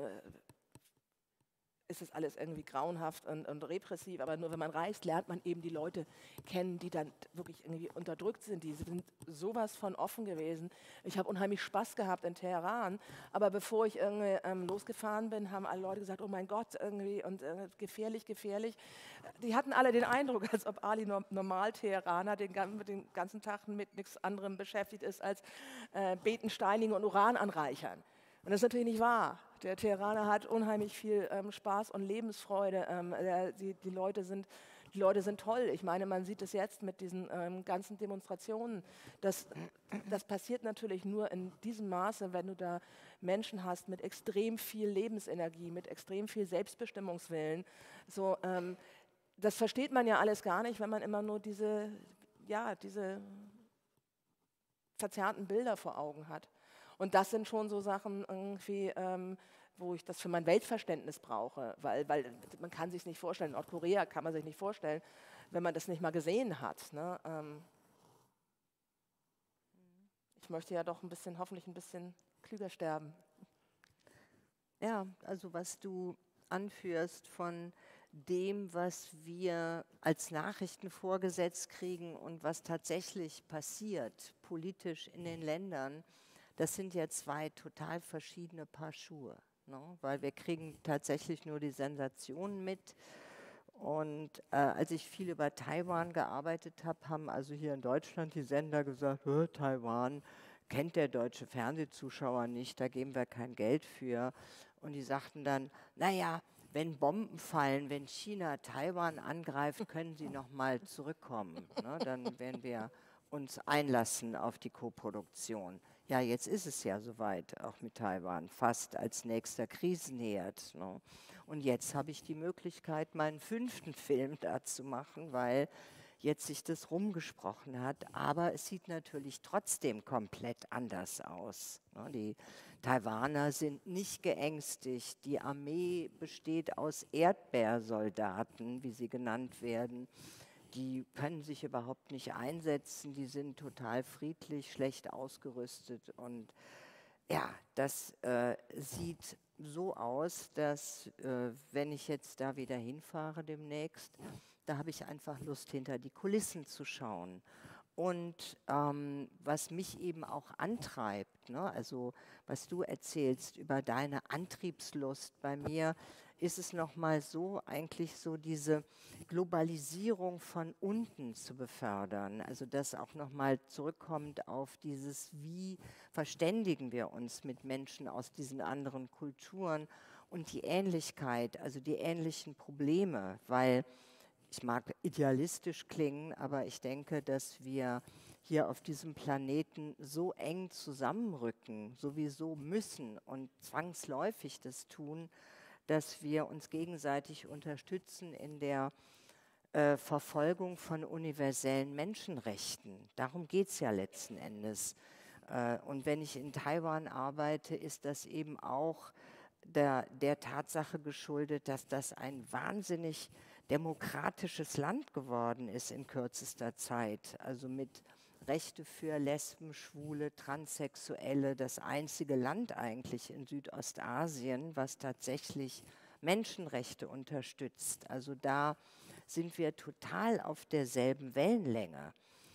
ist das alles irgendwie grauenhaft und, und repressiv, aber nur wenn man reist, lernt man eben die Leute kennen, die dann wirklich irgendwie unterdrückt sind. Die sind sowas von offen gewesen. Ich habe unheimlich Spaß gehabt in Teheran, aber bevor ich irgendwie ähm, losgefahren bin, haben alle Leute gesagt, oh mein Gott, irgendwie und äh, gefährlich, gefährlich. Die hatten alle den Eindruck, als ob Ali Normal-Teheraner den, den ganzen Tag mit nichts anderem beschäftigt ist, als äh, Beten, Steinigen und Uran anreichern. Und das ist natürlich nicht wahr. Der Teheraner hat unheimlich viel ähm, Spaß und Lebensfreude. Ähm, der, die, die, Leute sind, die Leute sind toll. Ich meine, man sieht es jetzt mit diesen ähm, ganzen Demonstrationen. Das, das passiert natürlich nur in diesem Maße, wenn du da Menschen hast mit extrem viel Lebensenergie, mit extrem viel Selbstbestimmungswillen. So, ähm, das versteht man ja alles gar nicht, wenn man immer nur diese, ja, diese verzerrten Bilder vor Augen hat. Und das sind schon so Sachen irgendwie, ähm, wo ich das für mein Weltverständnis brauche, weil, weil man kann sich nicht vorstellen, Nordkorea kann man sich nicht vorstellen, wenn man das nicht mal gesehen hat. Ne? Ähm ich möchte ja doch ein bisschen, hoffentlich ein bisschen klüger sterben. Ja, also was du anführst von dem, was wir als Nachrichten vorgesetzt kriegen und was tatsächlich passiert, politisch in den Ländern, das sind ja zwei total verschiedene Paar Schuhe, ne? Weil wir kriegen tatsächlich nur die Sensationen mit. Und äh, als ich viel über Taiwan gearbeitet habe, haben also hier in Deutschland die Sender gesagt, Taiwan kennt der deutsche Fernsehzuschauer nicht, da geben wir kein Geld für. Und die sagten dann, naja, wenn Bomben fallen, wenn China Taiwan angreift, können sie noch mal zurückkommen. Ne? Dann werden wir uns einlassen auf die Koproduktion. Ja, jetzt ist es ja soweit, auch mit Taiwan, fast als nächster Krisenherd. Ne? Und jetzt habe ich die Möglichkeit, meinen fünften Film da zu machen, weil jetzt sich das rumgesprochen hat. Aber es sieht natürlich trotzdem komplett anders aus. Ne? Die Taiwaner sind nicht geängstigt. Die Armee besteht aus Erdbeersoldaten, wie sie genannt werden. Die können sich überhaupt nicht einsetzen, die sind total friedlich, schlecht ausgerüstet. Und ja, das äh, sieht so aus, dass äh, wenn ich jetzt da wieder hinfahre demnächst, da habe ich einfach Lust, hinter die Kulissen zu schauen. Und ähm, was mich eben auch antreibt, ne, also was du erzählst über deine Antriebslust bei mir, ist es nochmal so, eigentlich so diese Globalisierung von unten zu befördern. Also das auch nochmal zurückkommt auf dieses, wie verständigen wir uns mit Menschen aus diesen anderen Kulturen und die Ähnlichkeit, also die ähnlichen Probleme, weil ich mag idealistisch klingen, aber ich denke, dass wir hier auf diesem Planeten so eng zusammenrücken, sowieso müssen und zwangsläufig das tun, dass wir uns gegenseitig unterstützen in der äh, Verfolgung von universellen Menschenrechten. Darum geht es ja letzten Endes. Äh, und wenn ich in Taiwan arbeite, ist das eben auch der, der Tatsache geschuldet, dass das ein wahnsinnig demokratisches Land geworden ist in kürzester Zeit. Also mit Rechte für Lesben, Schwule, Transsexuelle, das einzige Land eigentlich in Südostasien, was tatsächlich Menschenrechte unterstützt. Also da sind wir total auf derselben Wellenlänge.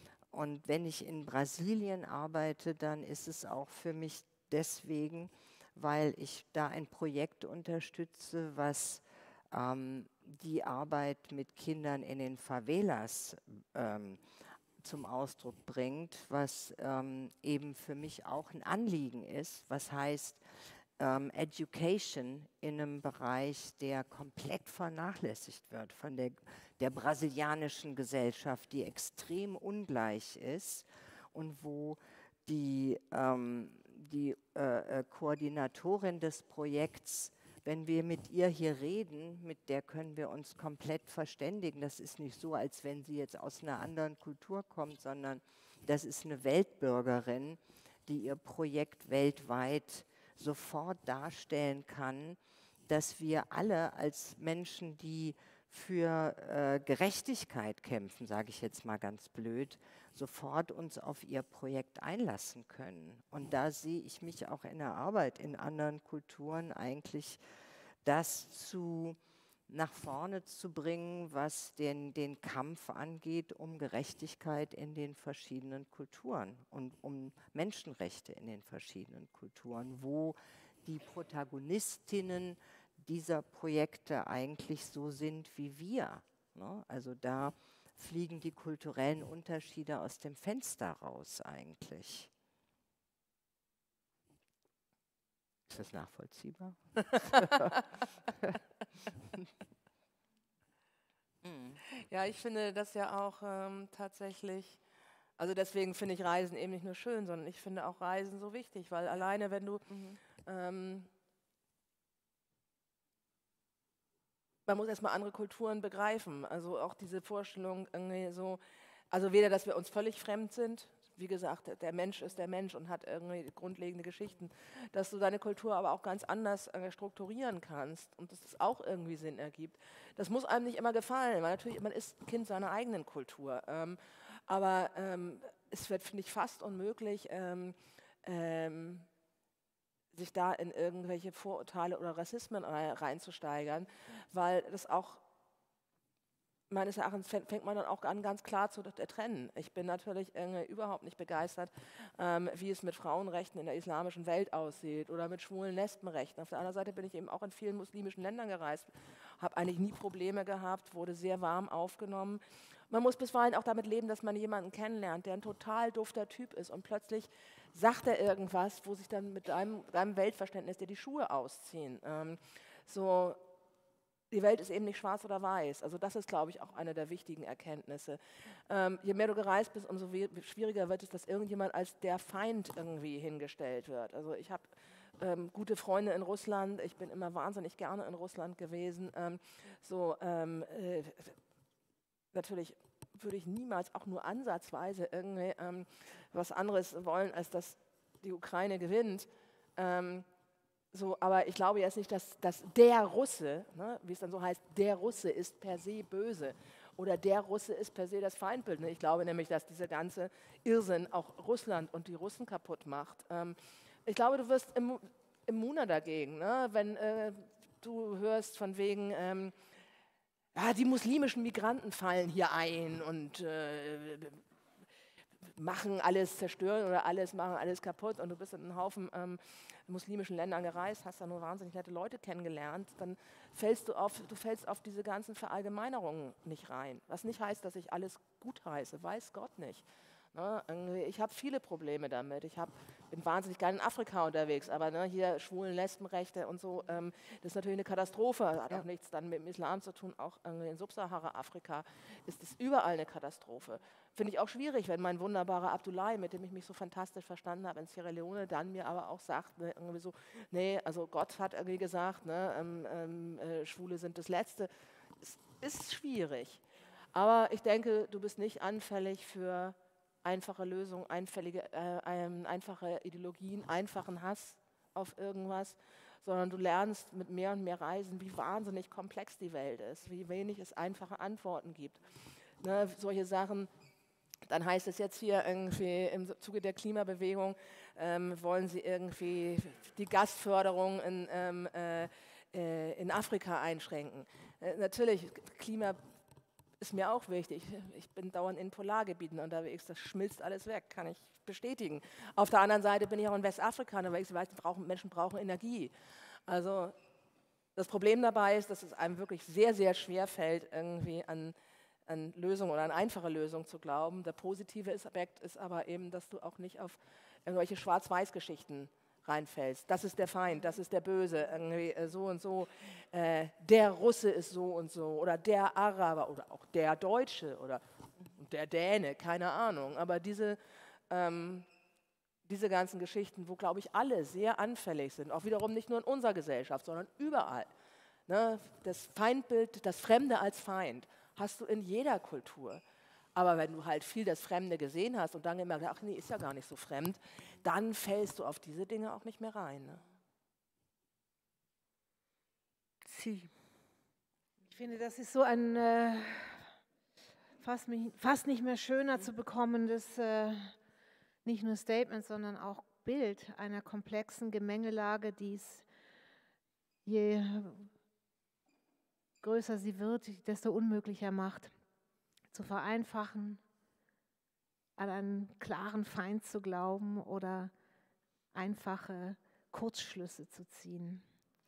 Und wenn ich in Brasilien arbeite, dann ist es auch für mich deswegen, weil ich da ein Projekt unterstütze, was ähm, die Arbeit mit Kindern in den Favelas ähm, zum Ausdruck bringt, was ähm, eben für mich auch ein Anliegen ist, was heißt ähm, Education in einem Bereich, der komplett vernachlässigt wird von der, der brasilianischen Gesellschaft, die extrem ungleich ist und wo die, ähm, die äh, äh, Koordinatorin des Projekts, wenn wir mit ihr hier reden, mit der können wir uns komplett verständigen. Das ist nicht so, als wenn sie jetzt aus einer anderen Kultur kommt, sondern das ist eine Weltbürgerin, die ihr Projekt weltweit sofort darstellen kann, dass wir alle als Menschen, die für äh, Gerechtigkeit kämpfen, sage ich jetzt mal ganz blöd, sofort uns auf ihr Projekt einlassen können. Und da sehe ich mich auch in der Arbeit in anderen Kulturen eigentlich, das zu nach vorne zu bringen, was den, den Kampf angeht, um Gerechtigkeit in den verschiedenen Kulturen und um Menschenrechte in den verschiedenen Kulturen, wo die Protagonistinnen dieser Projekte eigentlich so sind wie wir. Ne? Also da fliegen die kulturellen Unterschiede aus dem Fenster raus eigentlich. Ist das nachvollziehbar? Ja, ich finde das ja auch ähm, tatsächlich, also deswegen finde ich Reisen eben nicht nur schön, sondern ich finde auch Reisen so wichtig, weil alleine wenn du, mhm. ähm, man muss erstmal andere Kulturen begreifen, also auch diese Vorstellung irgendwie so, also weder, dass wir uns völlig fremd sind, wie gesagt, der Mensch ist der Mensch und hat irgendwie grundlegende Geschichten, dass du deine Kultur aber auch ganz anders äh, strukturieren kannst und dass das auch irgendwie Sinn ergibt. Das muss einem nicht immer gefallen, weil natürlich, man ist Kind seiner eigenen Kultur, ähm, aber ähm, es wird, finde ich, fast unmöglich, ähm, ähm, sich da in irgendwelche Vorurteile oder Rassismen reinzusteigern, weil das auch, meines Erachtens fängt man dann auch an, ganz klar zu trennen. Ich bin natürlich irgendwie überhaupt nicht begeistert, ähm, wie es mit Frauenrechten in der islamischen Welt aussieht oder mit schwulen Lesbenrechten. Auf der anderen Seite bin ich eben auch in vielen muslimischen Ländern gereist, habe eigentlich nie Probleme gehabt, wurde sehr warm aufgenommen. Man muss bisweilen auch damit leben, dass man jemanden kennenlernt, der ein total dufter Typ ist und plötzlich sagt er irgendwas, wo sich dann mit deinem, deinem Weltverständnis dir die Schuhe ausziehen. Ähm, so, die Welt ist eben nicht schwarz oder weiß. Also das ist, glaube ich, auch eine der wichtigen Erkenntnisse. Ähm, je mehr du gereist bist, umso schwieriger wird es, dass irgendjemand als der Feind irgendwie hingestellt wird. Also ich habe ähm, gute Freunde in Russland, ich bin immer wahnsinnig gerne in Russland gewesen. Ähm, so, ähm, äh, natürlich würde ich niemals auch nur ansatzweise irgendwie ähm, was anderes wollen, als dass die Ukraine gewinnt. Ähm, so, aber ich glaube jetzt nicht, dass, dass der Russe, ne, wie es dann so heißt, der Russe ist per se böse oder der Russe ist per se das Feindbild. Ne? Ich glaube nämlich, dass dieser ganze Irrsinn auch Russland und die Russen kaputt macht. Ähm, ich glaube, du wirst immu immuner dagegen, ne? Wenn äh, du hörst von wegen, ähm, ja, die muslimischen Migranten fallen hier ein und äh, machen alles zerstören oder alles machen alles kaputt und du bist in einen Haufen ähm, muslimischen Ländern gereist, hast da nur wahnsinnig nette Leute kennengelernt, dann fällst du auf, du fällst auf diese ganzen Verallgemeinerungen nicht rein. Was nicht heißt, dass ich alles gut heiße, weiß Gott nicht. Ne, ich habe viele Probleme damit. Ich hab, bin wahnsinnig gerne in Afrika unterwegs, aber ne, hier Schwulen, Lesbenrechte und so, ähm, das ist natürlich eine Katastrophe. Das hat ja auch nichts dann mit dem Islam zu tun. Auch in Subsahara-Afrika ist es überall eine Katastrophe. Finde ich auch schwierig, wenn mein wunderbarer Abdullahi, mit dem ich mich so fantastisch verstanden habe in Sierra Leone, dann mir aber auch sagt, ne, irgendwie so, nee, also Gott hat irgendwie gesagt, ne, ähm, ähm, äh, Schwule sind das Letzte. Es ist schwierig. Aber ich denke, du bist nicht anfällig für einfache Lösungen, einfällige, äh, ähm, einfache Ideologien, einfachen Hass auf irgendwas, sondern du lernst mit mehr und mehr Reisen, wie wahnsinnig komplex die Welt ist, wie wenig es einfache Antworten gibt. Ne, solche Sachen, dann heißt es jetzt hier irgendwie im Zuge der Klimabewegung, ähm, wollen sie irgendwie die Gastförderung in, ähm, äh, äh, in Afrika einschränken. Äh, natürlich, Klima ist mir auch wichtig. Ich bin dauernd in Polargebieten unterwegs, das schmilzt alles weg, kann ich bestätigen. Auf der anderen Seite bin ich auch in Westafrika unterwegs, ich weiß, brauchen, Menschen brauchen Energie. Also das Problem dabei ist, dass es einem wirklich sehr, sehr schwer fällt, irgendwie an, an Lösungen oder an einfache Lösungen zu glauben. Der positive Aspekt ist aber eben, dass du auch nicht auf irgendwelche Schwarz-Weiß-Geschichten reinfällst. Das ist der Feind, das ist der Böse, irgendwie äh, so und so. Äh, der Russe ist so und so oder der Araber oder auch der Deutsche oder der Däne, keine Ahnung. Aber diese, ähm, diese ganzen Geschichten, wo, glaube ich, alle sehr anfällig sind, auch wiederum nicht nur in unserer Gesellschaft, sondern überall. Ne? Das Feindbild, das Fremde als Feind, hast du in jeder Kultur. Aber wenn du halt viel das Fremde gesehen hast und dann gemerkt hast, ach nee, ist ja gar nicht so fremd, dann fällst du auf diese Dinge auch nicht mehr rein. Ne? Sie. Ich finde, das ist so ein äh, fast, fast nicht mehr schöner zu bekommendes, äh, nicht nur Statement, sondern auch Bild einer komplexen Gemengelage, die es, je größer sie wird, desto unmöglicher macht, zu vereinfachen, an einen klaren Feind zu glauben oder einfache Kurzschlüsse zu ziehen.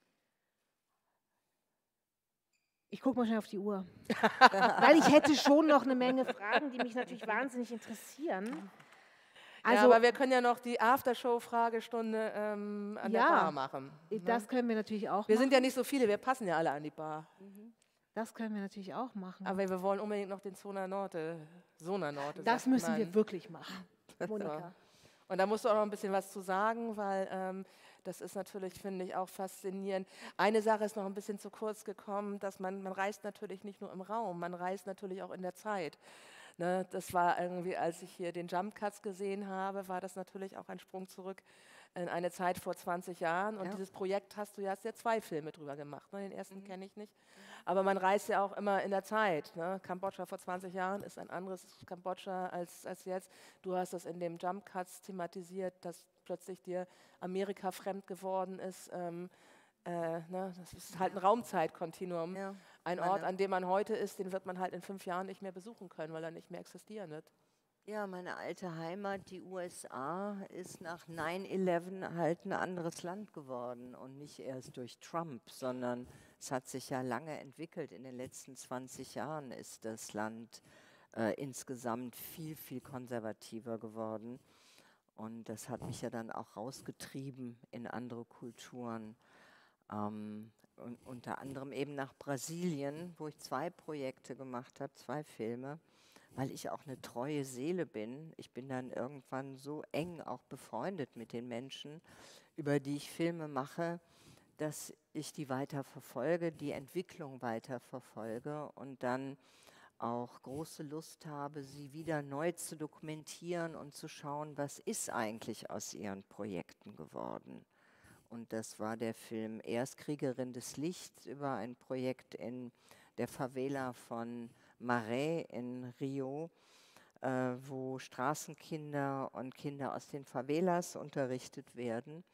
Ich gucke mal schnell auf die Uhr, weil ich hätte schon noch eine Menge Fragen, die mich natürlich wahnsinnig interessieren. Also, ja, aber wir können ja noch die Aftershow-Fragestunde ähm, an ja, der Bar machen. Das ne? können wir natürlich auch Wir machen. sind ja nicht so viele, wir passen ja alle an die Bar. Mhm. Das können wir natürlich auch machen. Aber wir wollen unbedingt noch den Zona Norte, Zona Norte. Das müssen man. wir wirklich machen, Monika. So. Und da musst du auch noch ein bisschen was zu sagen, weil ähm, das ist natürlich, finde ich, auch faszinierend. Eine Sache ist noch ein bisschen zu kurz gekommen, dass man, man reist natürlich nicht nur im Raum, man reist natürlich auch in der Zeit. Ne, das war irgendwie, als ich hier den Jump Cuts gesehen habe, war das natürlich auch ein Sprung zurück in eine Zeit vor zwanzig Jahren. Und ja. dieses Projekt hast du ja, hast ja zwei Filme drüber gemacht. Ne? Den ersten mhm. kenne ich nicht. Aber man reist ja auch immer in der Zeit. Ne? Kambodscha vor zwanzig Jahren ist ein anderes Kambodscha als, als jetzt. Du hast das in dem Jump Cuts thematisiert, dass plötzlich dir Amerika fremd geworden ist. Ähm, äh, ne? Das ist halt ein Raumzeitkontinuum. Ja. Ein Ort, an dem man heute ist, den wird man halt in fünf Jahren nicht mehr besuchen können, weil er nicht mehr existieren wird. Ja, meine alte Heimat, die U S A, ist nach nine eleven halt ein anderes Land geworden und nicht erst durch Trump, sondern es hat sich ja lange entwickelt. In den letzten zwanzig Jahren ist das Land äh, insgesamt viel, viel konservativer geworden und das hat mich ja dann auch rausgetrieben in andere Kulturen. Ähm, und unter anderem eben nach Brasilien, wo ich zwei Projekte gemacht habe, zwei Filme, weil ich auch eine treue Seele bin. Ich bin dann irgendwann so eng auch befreundet mit den Menschen, über die ich Filme mache, dass ich die weiter verfolge, die Entwicklung weiter verfolge und dann auch große Lust habe, sie wieder neu zu dokumentieren und zu schauen, was ist eigentlich aus ihren Projekten geworden. Und das war der Film Erstkriegerin des Lichts über ein Projekt in der Favela von Maré in Rio, äh, wo Straßenkinder und Kinder aus den Favelas unterrichtet werden,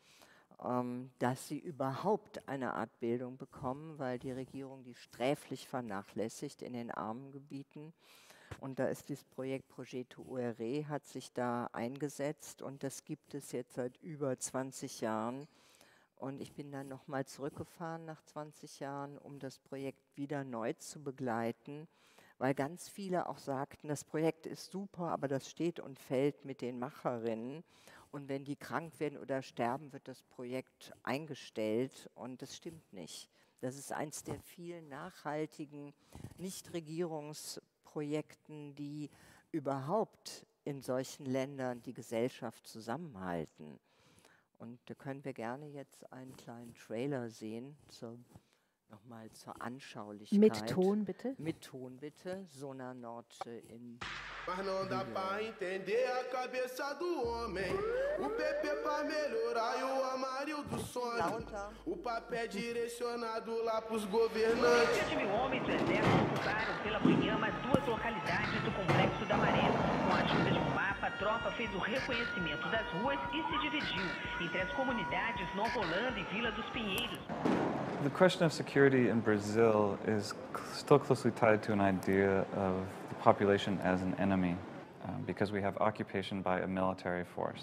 ähm, dass sie überhaupt eine Art Bildung bekommen, weil die Regierung die sträflich vernachlässigt in den armen Gebieten. Und da ist dieses Projekt Projeto U R E, hat sich da eingesetzt und das gibt es jetzt seit über zwanzig Jahren. Und ich bin dann nochmal zurückgefahren nach zwanzig Jahren, um das Projekt wieder neu zu begleiten, weil ganz viele auch sagten, das Projekt ist super, aber das steht und fällt mit den Macherinnen. Und wenn die krank werden oder sterben, wird das Projekt eingestellt und das stimmt nicht. Das ist eins der vielen nachhaltigen Nichtregierungsprojekten, die überhaupt in solchen Ländern die Gesellschaft zusammenhalten. Und da können wir gerne jetzt einen kleinen Trailer sehen, zur, nochmal zur Anschaulichkeit. Mit Ton bitte. Mit Ton bitte, Zona Norte in... Mas não dá pra entender a cabeça do homem. O P P pra melhorar e o Amarildo sonha. O papel direcionado lá pros governantes. Cerca de mil homens do exército ocuparam pela manhã mais duas localidades do Complexo da Maré. Com a ajuda de um mapa, a tropa fez o reconhecimento das ruas e se dividiu entre as comunidades Nova Holanda e Vila dos Pinheiros. The question of security in Brazil is still closely tied to an idea of the population as an enemy, uh, because we have occupation by a military force.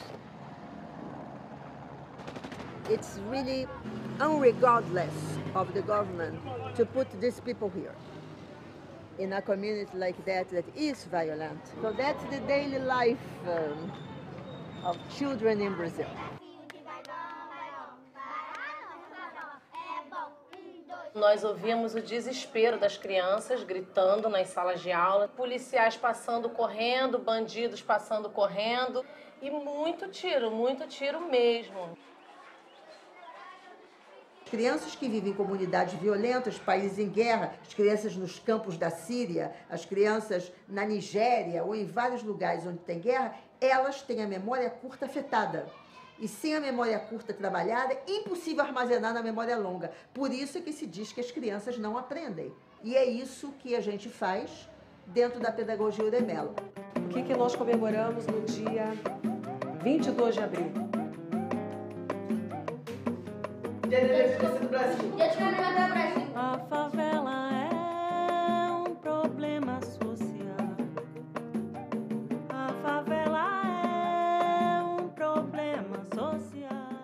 It's really unregardless of the government to put these people here in a community like that that is violent. So that's the daily life um, of children in Brazil. Nós ouvimos o desespero das crianças gritando nas salas de aula, policiais passando correndo, bandidos passando correndo e muito tiro, muito tiro mesmo. Crianças que vivem em comunidades violentas, países em guerra, as crianças nos campos da Síria, as crianças na Nigéria ou em vários lugares onde tem guerra, elas têm a memória curta afetada. E sem a memória curta trabalhada, é impossível armazenar na memória longa. Por isso é que se diz que as crianças não aprendem. E é isso que a gente faz dentro da pedagogia Uremelo. O que, que nós comemoramos no dia vinte e dois de abril? Dia de Independência do Brasil. Dia de Comemoração do Brasil. A favela é um problema social. A favela é um problema social.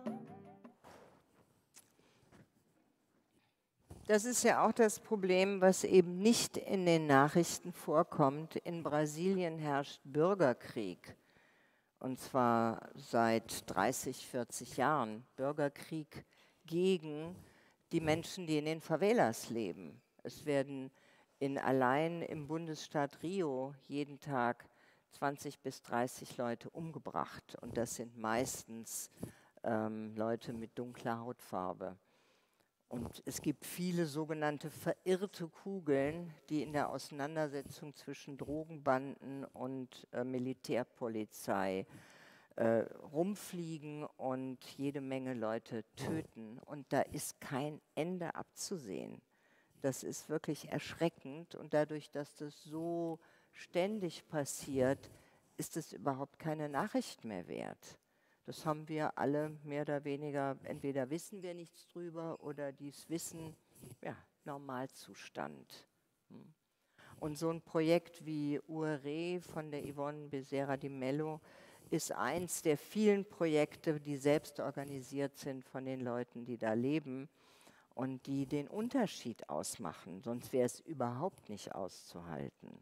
Das ist ja auch das Problem, was eben nicht in den Nachrichten vorkommt. In Brasilien herrscht Bürgerkrieg. Und zwar seit dreißig, vierzig Jahren. Bürgerkrieg gegen die Menschen, die in den Favelas leben. Es werden in, allein im Bundesstaat Rio jeden Tag zwanzig bis dreißig Leute umgebracht. Und das sind meistens ähm, Leute mit dunkler Hautfarbe. Und es gibt viele sogenannte verirrte Kugeln, die in der Auseinandersetzung zwischen Drogenbanden und äh, Militärpolizei äh, rumfliegen und jede Menge Leute töten. Und da ist kein Ende abzusehen. Das ist wirklich erschreckend. Und dadurch, dass das so ständig passiert, ist es überhaupt keine Nachricht mehr wert. Das haben wir alle mehr oder weniger, entweder wissen wir nichts drüber oder dies Wissen, ja, Normalzustand. Und so ein Projekt wie U R E von der Yvonne Becerra de Mello ist eins der vielen Projekte, die selbst organisiert sind von den Leuten, die da leben und die den Unterschied ausmachen, sonst wäre es überhaupt nicht auszuhalten.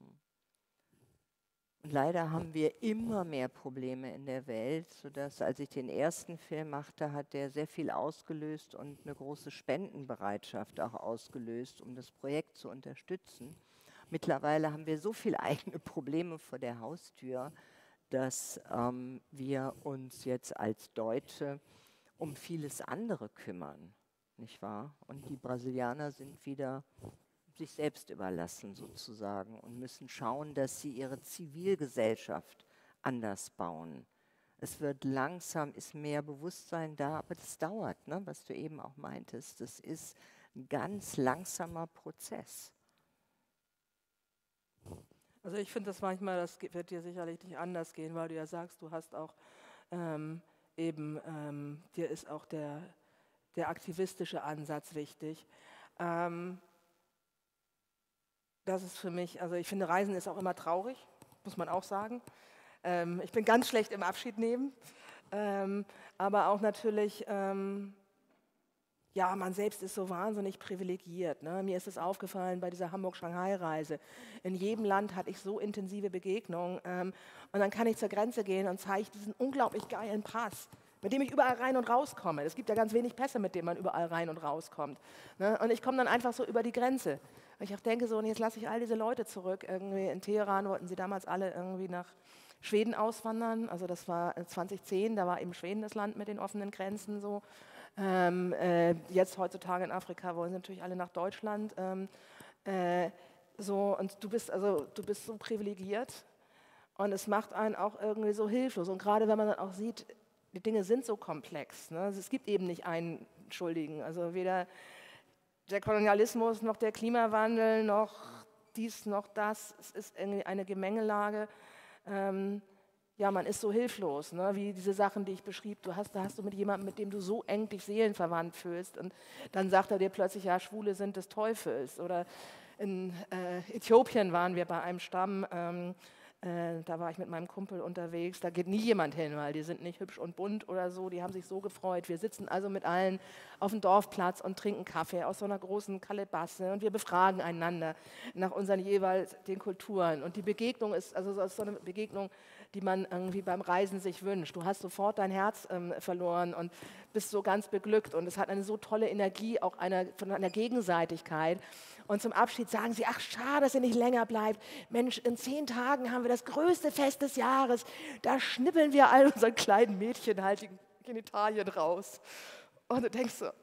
Und leider haben wir immer mehr Probleme in der Welt, sodass, als ich den ersten Film machte, hat der sehr viel ausgelöst und eine große Spendenbereitschaft auch ausgelöst, um das Projekt zu unterstützen. Mittlerweile haben wir so viele eigene Probleme vor der Haustür, dass ähm, wir uns jetzt als Deutsche um vieles andere kümmern, nicht wahr? Und die Brasilianer sind wieder sich selbst überlassen sozusagen und müssen schauen, dass sie ihre Zivilgesellschaft anders bauen. Es wird langsam, ist mehr Bewusstsein da, aber das dauert, ne, was du eben auch meintest. Das ist ein ganz langsamer Prozess. Also ich finde das manchmal, das wird dir sicherlich nicht anders gehen, weil du ja sagst, du hast auch ähm, eben, ähm, dir ist auch der, der aktivistische Ansatz wichtig. Ähm, das ist für mich, also ich finde, Reisen ist auch immer traurig, muss man auch sagen. Ähm, ich bin ganz schlecht im Abschied nehmen, ähm, aber auch natürlich, ähm, ja, man selbst ist so wahnsinnig privilegiert. Ne? Mir ist es aufgefallen bei dieser Hamburg-Shanghai-Reise. In jedem Land hatte ich so intensive Begegnungen. Ähm, und dann kann ich zur Grenze gehen und zeige diesen unglaublich geilen Pass, mit dem ich überall rein und rauskomme. Es gibt ja ganz wenig Pässe, mit denen man überall rein und rauskommt. Ne? Und ich komme dann einfach so über die Grenze. Und ich auch denke so, und jetzt lasse ich all diese Leute zurück. Irgendwie in Teheran wollten sie damals alle irgendwie nach Schweden auswandern. Also das war zwanzig zehn, da war eben Schweden das Land mit den offenen Grenzen so. Ähm, äh, jetzt heutzutage in Afrika wollen sie natürlich alle nach Deutschland. Ähm, äh, so, und du bist, also, du bist so privilegiert und es macht einen auch irgendwie so hilflos. Und gerade wenn man dann auch sieht, die Dinge sind so komplex. Ne? Also es gibt eben nicht einen Schuldigen. Also weder der Kolonialismus noch der Klimawandel noch dies noch das. Es ist irgendwie eine Gemengelage. Ähm, Ja, man ist so hilflos, ne? Wie diese Sachen, die ich beschrieb. Du hast, da hast du mit jemandem, mit dem du so eng dich seelenverwandt fühlst und dann sagt er dir plötzlich, ja, Schwule sind des Teufels. Oder in äh, Äthiopien waren wir bei einem Stamm, ähm, äh, da war ich mit meinem Kumpel unterwegs, da geht nie jemand hin, weil die sind nicht hübsch und bunt oder so, die haben sich so gefreut. Wir sitzen also mit allen auf dem Dorfplatz und trinken Kaffee aus so einer großen Kalebasse und wir befragen einander nach unseren jeweils den Kulturen. Und die Begegnung ist, also so eine Begegnung, die man irgendwie beim Reisen sich wünscht. Du hast sofort dein Herz ähm, verloren und bist so ganz beglückt und es hat eine so tolle Energie, auch einer, von einer Gegenseitigkeit. Und zum Abschied sagen sie, ach schade, dass ihr nicht länger bleibt. Mensch, in zehn Tagen haben wir das größte Fest des Jahres. Da schnippeln wir all unseren kleinen Mädchen halt die Genitalien raus. Und du denkst so,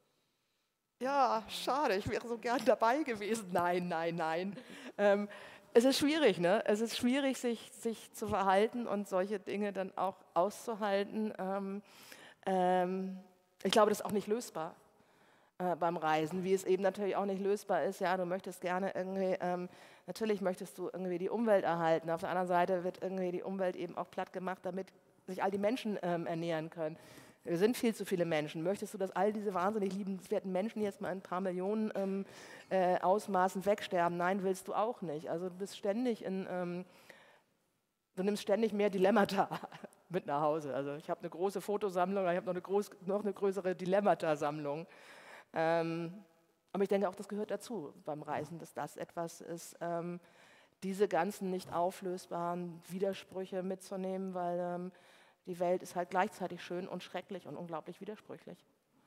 ja, schade, ich wäre so gern dabei gewesen. Nein, nein, nein. Ähm, Es ist schwierig, ne? Es ist schwierig, sich, sich zu verhalten und solche Dinge dann auch auszuhalten. Ähm, ähm, ich glaube, das ist auch nicht lösbar äh, beim Reisen, wie es eben natürlich auch nicht lösbar ist. Ja, du möchtest gerne irgendwie, ähm, natürlich möchtest du irgendwie die Umwelt erhalten. Auf der anderen Seite wird irgendwie die Umwelt eben auch platt gemacht, damit sich all die Menschen ähm, ernähren können. Wir sind viel zu viele Menschen. Möchtest du, dass all diese wahnsinnig liebenswerten Menschen jetzt mal in ein paar Millionen ähm, äh, Ausmaßen wegsterben? Nein, willst du auch nicht. Also du bist ständig in, ähm, du nimmst ständig mehr Dilemmata mit nach Hause. Also ich habe eine große Fotosammlung, ich habe noch eine, groß, noch eine größere Dilemmata-Sammlung. Ähm, aber ich denke auch, das gehört dazu beim Reisen, dass das etwas ist, ähm, diese ganzen nicht auflösbaren Widersprüche mitzunehmen, weil ähm, die Welt ist halt gleichzeitig schön und schrecklich und unglaublich widersprüchlich.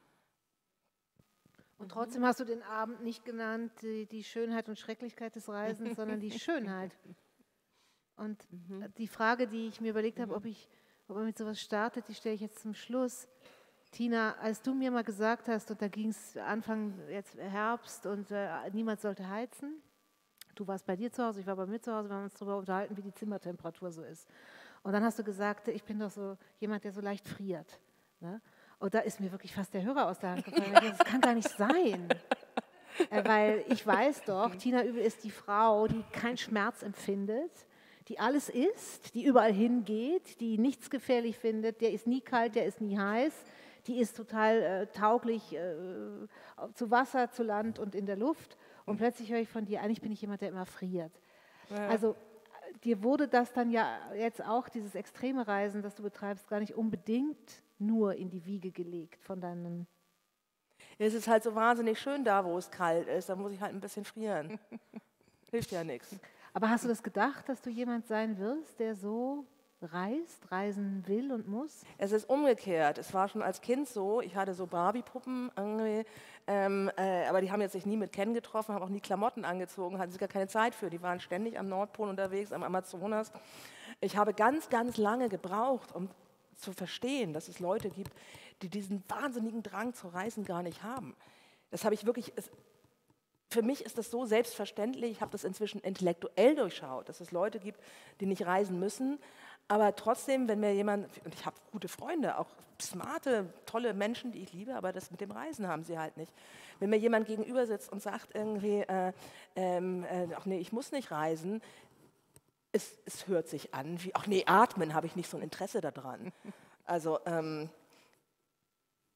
Und trotzdem hast du den Abend nicht genannt, die, die Schönheit und Schrecklichkeit des Reisens, sondern die Schönheit. Und mhm. die Frage, die ich mir überlegt habe, ob, ich, ob man mit sowas startet, die stelle ich jetzt zum Schluss. Tina, als du mir mal gesagt hast, und da ging es Anfang jetzt Herbst und äh, niemand sollte heizen, du warst bei dir zu Hause, ich war bei mir zu Hause, wir haben uns darüber unterhalten, wie die Zimmertemperatur so ist. Und dann hast du gesagt, ich bin doch so jemand, der so leicht friert. Ne? Und da ist mir wirklich fast der Hörer aus der Hand gefallen. Das kann gar nicht sein. Äh, weil ich weiß doch, Tina Übel ist die Frau, die keinen Schmerz empfindet, die alles isst, die überall hingeht, die nichts gefährlich findet, der ist nie kalt, der ist nie heiß, die ist total äh, tauglich äh, zu Wasser, zu Land und in der Luft. Und plötzlich höre ich von dir, eigentlich bin ich jemand, der immer friert. Ja. Also dir wurde das dann ja jetzt auch, dieses extreme Reisen, das du betreibst, gar nicht unbedingt nur in die Wiege gelegt von deinen... Es ist halt so wahnsinnig schön da, wo es kalt ist, da muss ich halt ein bisschen frieren. Hilft ja nichts. Aber hast du das gedacht, dass du jemand sein wirst, der so reist, reisen will und muss? Es ist umgekehrt. Es war schon als Kind so, ich hatte so Barbie-Puppen, irgendwie, ähm, äh, aber die haben jetzt sich nie mit Ken getroffen, haben auch nie Klamotten angezogen, hatten sie gar keine Zeit für. Die waren ständig am Nordpol unterwegs, am Amazonas. Ich habe ganz, ganz lange gebraucht, um zu verstehen, dass es Leute gibt, die diesen wahnsinnigen Drang zu reisen gar nicht haben. Das habe ich wirklich... Es, Für mich ist das so selbstverständlich, ich habe das inzwischen intellektuell durchschaut, dass es Leute gibt, die nicht reisen müssen, aber trotzdem, wenn mir jemand, und ich habe gute Freunde, auch smarte, tolle Menschen, die ich liebe, aber das mit dem Reisen haben sie halt nicht. Wenn mir jemand gegenüber sitzt und sagt irgendwie, äh, ähm, äh, ach nee, ich muss nicht reisen, es, es hört sich an wie, ach nee, atmen habe ich nicht so ein Interesse daran. Also, ähm,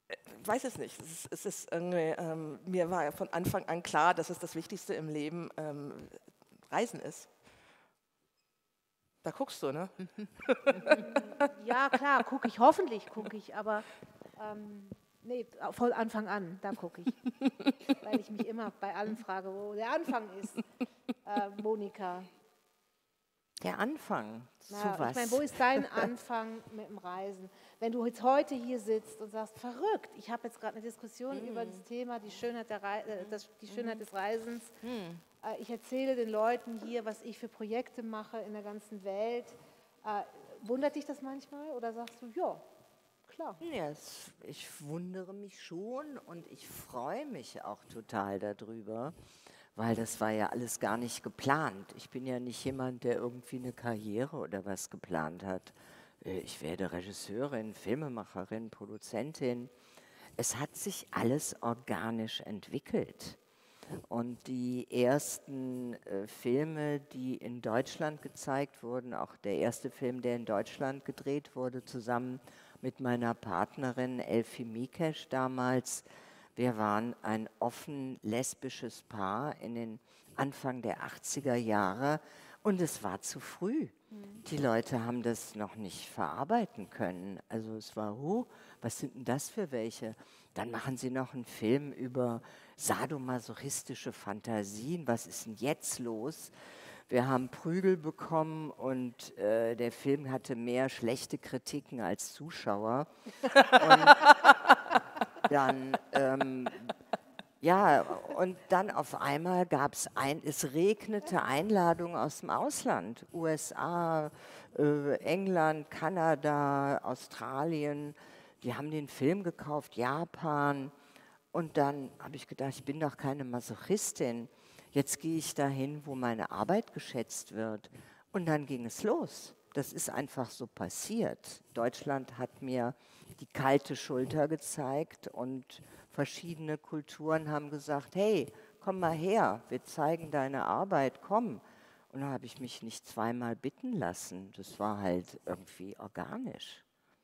Ich weiß es nicht. Es ist, es ist irgendwie, ähm, mir war von Anfang an klar, dass es das Wichtigste im Leben ähm, Reisen ist. Da guckst du, ne? Ja, klar, gucke ich, hoffentlich gucke ich, aber ähm, nee, von Anfang an, da gucke ich. Weil ich mich immer bei allen frage, wo der Anfang ist, äh, Monika. Der Anfang zu Na, was? Ich meine, wo ist dein Anfang mit dem Reisen? Wenn du jetzt heute hier sitzt und sagst, verrückt, ich habe jetzt gerade eine Diskussion mm. über das Thema, die Schönheit, der Rei äh, das, die Schönheit mm. des Reisens. Mm. Äh, ich erzähle den Leuten hier, was ich für Projekte mache in der ganzen Welt. Äh, wundert dich das manchmal oder sagst du, ja, klar? Ja, es, ich wundere mich schon und ich freue mich auch total darüber. Weil das war ja alles gar nicht geplant. Ich bin ja nicht jemand, der irgendwie eine Karriere oder was geplant hat. Ich werde Regisseurin, Filmemacherin, Produzentin. Es hat sich alles organisch entwickelt. Und die ersten äh, Filme, die in Deutschland gezeigt wurden, auch der erste Film, der in Deutschland gedreht wurde, zusammen mit meiner Partnerin Elfie Mikesh damals. Wir waren ein offen lesbisches Paar in den Anfang der achtziger Jahre und es war zu früh. Mhm. Die Leute haben das noch nicht verarbeiten können. Also es war, huh, was sind denn das für welche? Dann machen sie noch einen Film über sadomasochistische Fantasien. Was ist denn jetzt los? Wir haben Prügel bekommen und äh, der Film hatte mehr schlechte Kritiken als Zuschauer. Und dann, ähm, ja, und dann auf einmal gab es ein, es regnete Einladungen aus dem Ausland, U S A, äh, England, Kanada, Australien, die haben den Film gekauft, Japan. Und dann habe ich gedacht, ich bin doch keine Masochistin, jetzt gehe ich dahin, wo meine Arbeit geschätzt wird. Und dann ging es los. Das ist einfach so passiert. Deutschland hat mir die kalte Schulter gezeigt und verschiedene Kulturen haben gesagt, hey, komm mal her, wir zeigen deine Arbeit, komm. Und da habe ich mich nicht zweimal bitten lassen. Das war halt irgendwie organisch.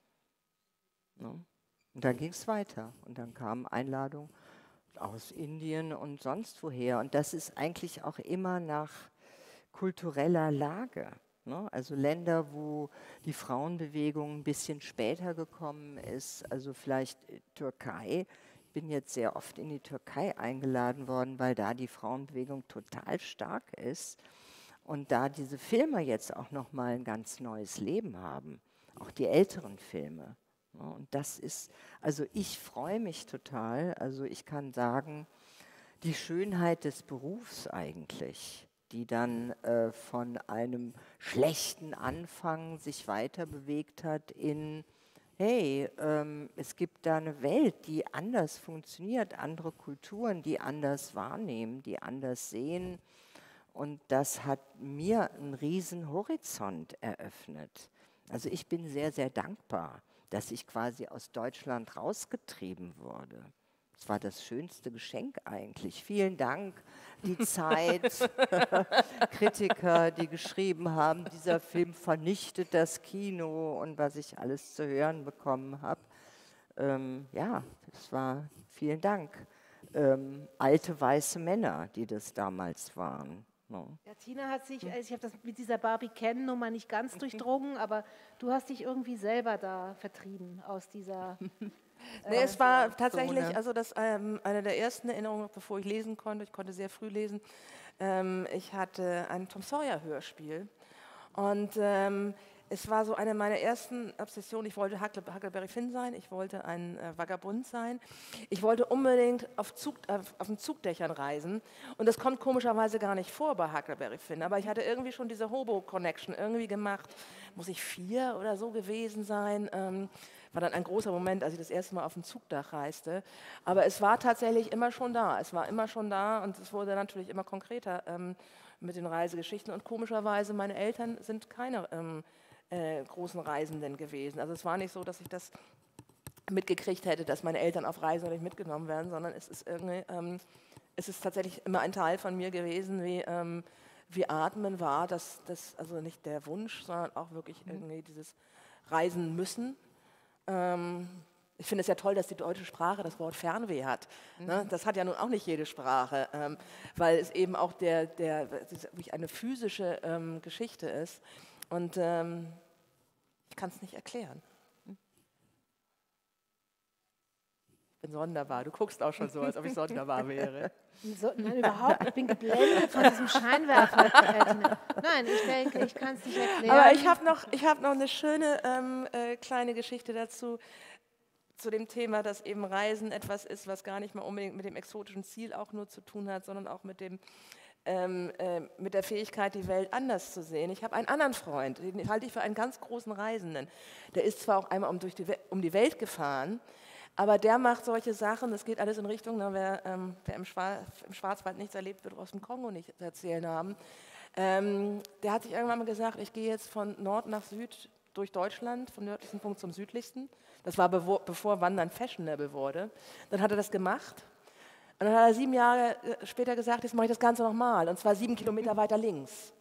Ne? Und dann ging es weiter. Und dann kamen Einladungen aus Indien und sonst woher. Und das ist eigentlich auch immer nach kultureller Lage. Ne? Also Länder, wo die Frauenbewegung ein bisschen später gekommen ist, also vielleicht Türkei. Ich bin jetzt sehr oft in die Türkei eingeladen worden, weil da die Frauenbewegung total stark ist und da diese Filme jetzt auch nochmal ein ganz neues Leben haben, auch die älteren Filme. Ne? Und das ist, also ich freue mich total, also ich kann sagen, die Schönheit des Berufs eigentlich, die dann äh, von einem schlechten Anfang sich weiter bewegt hat in, hey, ähm, es gibt da eine Welt, die anders funktioniert, andere Kulturen, die anders wahrnehmen, die anders sehen. Und das hat mir einen riesen Horizont eröffnet. Also ich bin sehr, sehr dankbar, dass ich quasi aus Deutschland rausgetrieben wurde. Das war das schönste Geschenk eigentlich. Vielen Dank, die Zeit, Kritiker, die geschrieben haben, dieser Film vernichtet das Kino und was ich alles zu hören bekommen habe. Ähm, ja, das war, vielen Dank. Ähm, alte weiße Männer, die das damals waren. No. Ja, Tina hat sich, also ich habe das mit dieser Barbie-Ken-Nummer nicht ganz durchdrungen, aber du hast dich irgendwie selber da vertrieben aus dieser... Nee, es war tatsächlich, also das ähm, eine der ersten Erinnerungen, bevor ich lesen konnte, ich konnte sehr früh lesen, ähm, ich hatte ein Tom Sawyer Hörspiel und ähm, es war so eine meiner ersten Obsessionen, ich wollte Huckleberry Finn sein, ich wollte ein äh, Vagabund sein, ich wollte unbedingt auf, Zug, auf, auf den Zugdächern reisen und das kommt komischerweise gar nicht vor bei Huckleberry Finn, aber ich hatte irgendwie schon diese Hobo-Connection irgendwie gemacht, muss ich vier oder so gewesen sein, ähm, war dann ein großer Moment, als ich das erste Mal auf dem Zugdach reiste. Aber es war tatsächlich immer schon da. Es war immer schon da und es wurde natürlich immer konkreter ähm, mit den Reisegeschichten. Und komischerweise, meine Eltern sind keine ähm, äh, großen Reisenden gewesen. Also es war nicht so, dass ich das mitgekriegt hätte, dass meine Eltern auf Reisen nicht mitgenommen werden, sondern es ist irgendwie, ähm, es ist tatsächlich immer ein Teil von mir gewesen, wie, ähm, wie Atmen war. Das, das, also nicht der Wunsch, sondern auch wirklich irgendwie dieses Reisen müssen. Ähm, ich finde es ja toll, dass die deutsche Sprache das Wort Fernweh hat. Mhm. Ne? Das hat ja nun auch nicht jede Sprache, ähm, weil es eben auch der, der, wirklich eine physische ähm, Geschichte ist. Und ähm, ich kann es nicht erklären. Ich bin sonderbar. Du guckst auch schon so, als ob ich sonderbar wäre. So, nein, überhaupt. Ich bin geblendet von diesem Scheinwerfer. Nein, ich denke, ich kann es nicht erklären. Aber ich habe noch, ich hab noch eine schöne ähm, äh, kleine Geschichte dazu, zu dem Thema, dass eben Reisen etwas ist, was gar nicht mal unbedingt mit dem exotischen Ziel auch nur zu tun hat, sondern auch mit dem ähm, äh, mit der Fähigkeit, die Welt anders zu sehen. Ich habe einen anderen Freund, den halte ich für einen ganz großen Reisenden. Der ist zwar auch einmal um, durch die, um die Welt gefahren, aber der macht solche Sachen, das geht alles in Richtung, na, wer, ähm, wer im, Schwar im Schwarzwald nichts erlebt, wird aus dem Kongo nichts erzählen haben. Ähm, der hat sich irgendwann mal gesagt, ich gehe jetzt von Nord nach Süd durch Deutschland, vom nördlichsten Punkt zum südlichsten. Das war bevor, bevor Wandern fashionable wurde. Dann hat er das gemacht. Und dann hat er sieben Jahre später gesagt, jetzt mache ich das Ganze nochmal, und zwar sieben Kilometer weiter links.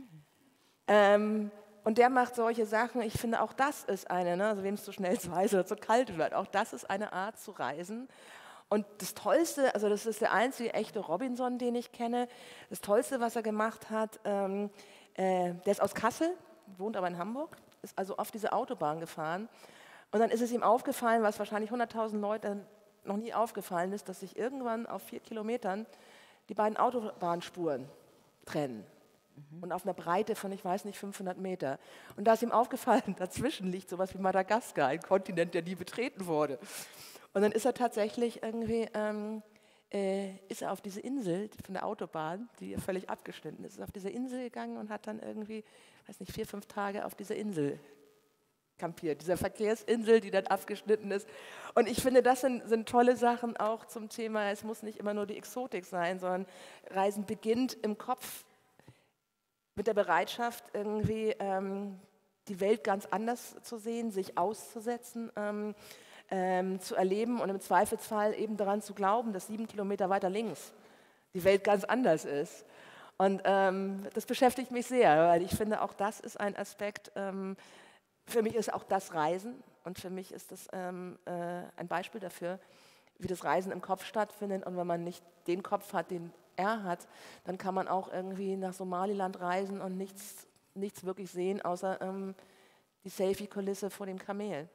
Ähm, Und der macht solche Sachen, ich finde, auch das ist eine, ne, also wem es zu schnell zu heiß oder zu kalt wird, auch das ist eine Art zu reisen. Und das Tollste, also das ist der einzige echte Robinson, den ich kenne, das Tollste, was er gemacht hat, ähm, äh, der ist aus Kassel, wohnt aber in Hamburg, ist also auf diese Autobahn gefahren. Und dann ist es ihm aufgefallen, was wahrscheinlich hunderttausend Leuten noch nie aufgefallen ist, dass sich irgendwann auf vier Kilometern die beiden Autobahnspuren trennen. Und auf einer Breite von, ich weiß nicht, fünfhundert Meter. Und da ist ihm aufgefallen, dazwischen liegt sowas wie Madagaskar, ein Kontinent, der nie betreten wurde. Und dann ist er tatsächlich irgendwie, ähm, äh, ist er auf diese Insel von der Autobahn, die völlig abgeschnitten ist, ist auf diese Insel gegangen und hat dann irgendwie, weiß nicht, vier, fünf Tage auf dieser Insel kampiert, dieser Verkehrsinsel, die dann abgeschnitten ist. Und ich finde, das sind, sind tolle Sachen auch zum Thema, es muss nicht immer nur die Exotik sein, sondern Reisen beginnt im Kopf, mit der Bereitschaft, irgendwie ähm, die Welt ganz anders zu sehen, sich auszusetzen, ähm, ähm, zu erleben und im Zweifelsfall eben daran zu glauben, dass sieben Kilometer weiter links die Welt ganz anders ist. Und ähm, das beschäftigt mich sehr, weil ich finde, auch das ist ein Aspekt, ähm, für mich ist auch das Reisen und für mich ist das ähm, äh, ein Beispiel dafür, wie das Reisen im Kopf stattfindet. Und wenn man nicht den Kopf hat, den er hat, dann kann man auch irgendwie nach Somaliland reisen und nichts, nichts wirklich sehen, außer ähm, die Selfie-Kulisse vor dem Kamel.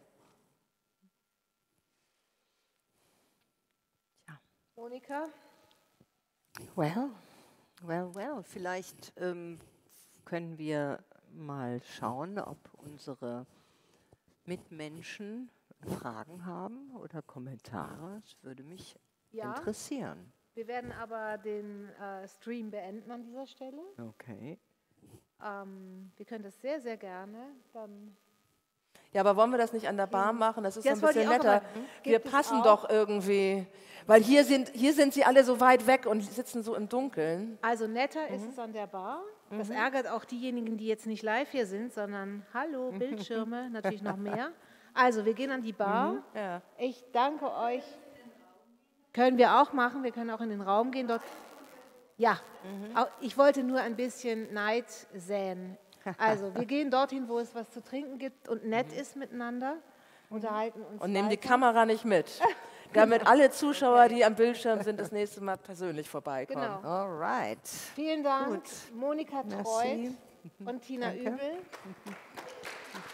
Ja. Monika? Well, well, well. Vielleicht ähm, können wir mal schauen, ob unsere Mitmenschen Fragen haben oder Kommentare. Das würde mich ja interessieren. Wir werden aber den äh, Stream beenden an dieser Stelle. Okay. Ähm, wir können das sehr, sehr gerne dann... Ja, aber wollen wir das nicht an der Bar machen? Das ist das so ein bisschen netter. Wir passen auch? doch irgendwie, weil hier sind, hier sind sie alle so weit weg und sitzen so im Dunkeln. Also netter mhm. ist es an der Bar. Das mhm. ärgert auch diejenigen, die jetzt nicht live hier sind, sondern hallo, Bildschirme, natürlich noch mehr. Also, wir gehen an die Bar. Mhm. Ja. Ich danke euch. Können wir auch machen, wir können auch in den Raum gehen. Dort. Ja, mhm. ich wollte nur ein bisschen Neid säen. Also wir gehen dorthin, wo es was zu trinken gibt und nett mhm. ist miteinander, unterhalten uns und nehmen weiter. die Kamera nicht mit, damit alle Zuschauer, die am Bildschirm sind, das nächste Mal persönlich vorbeikommen. Genau. Alright. Vielen Dank, Gut. Monika Treut und Tina Danke. Übel.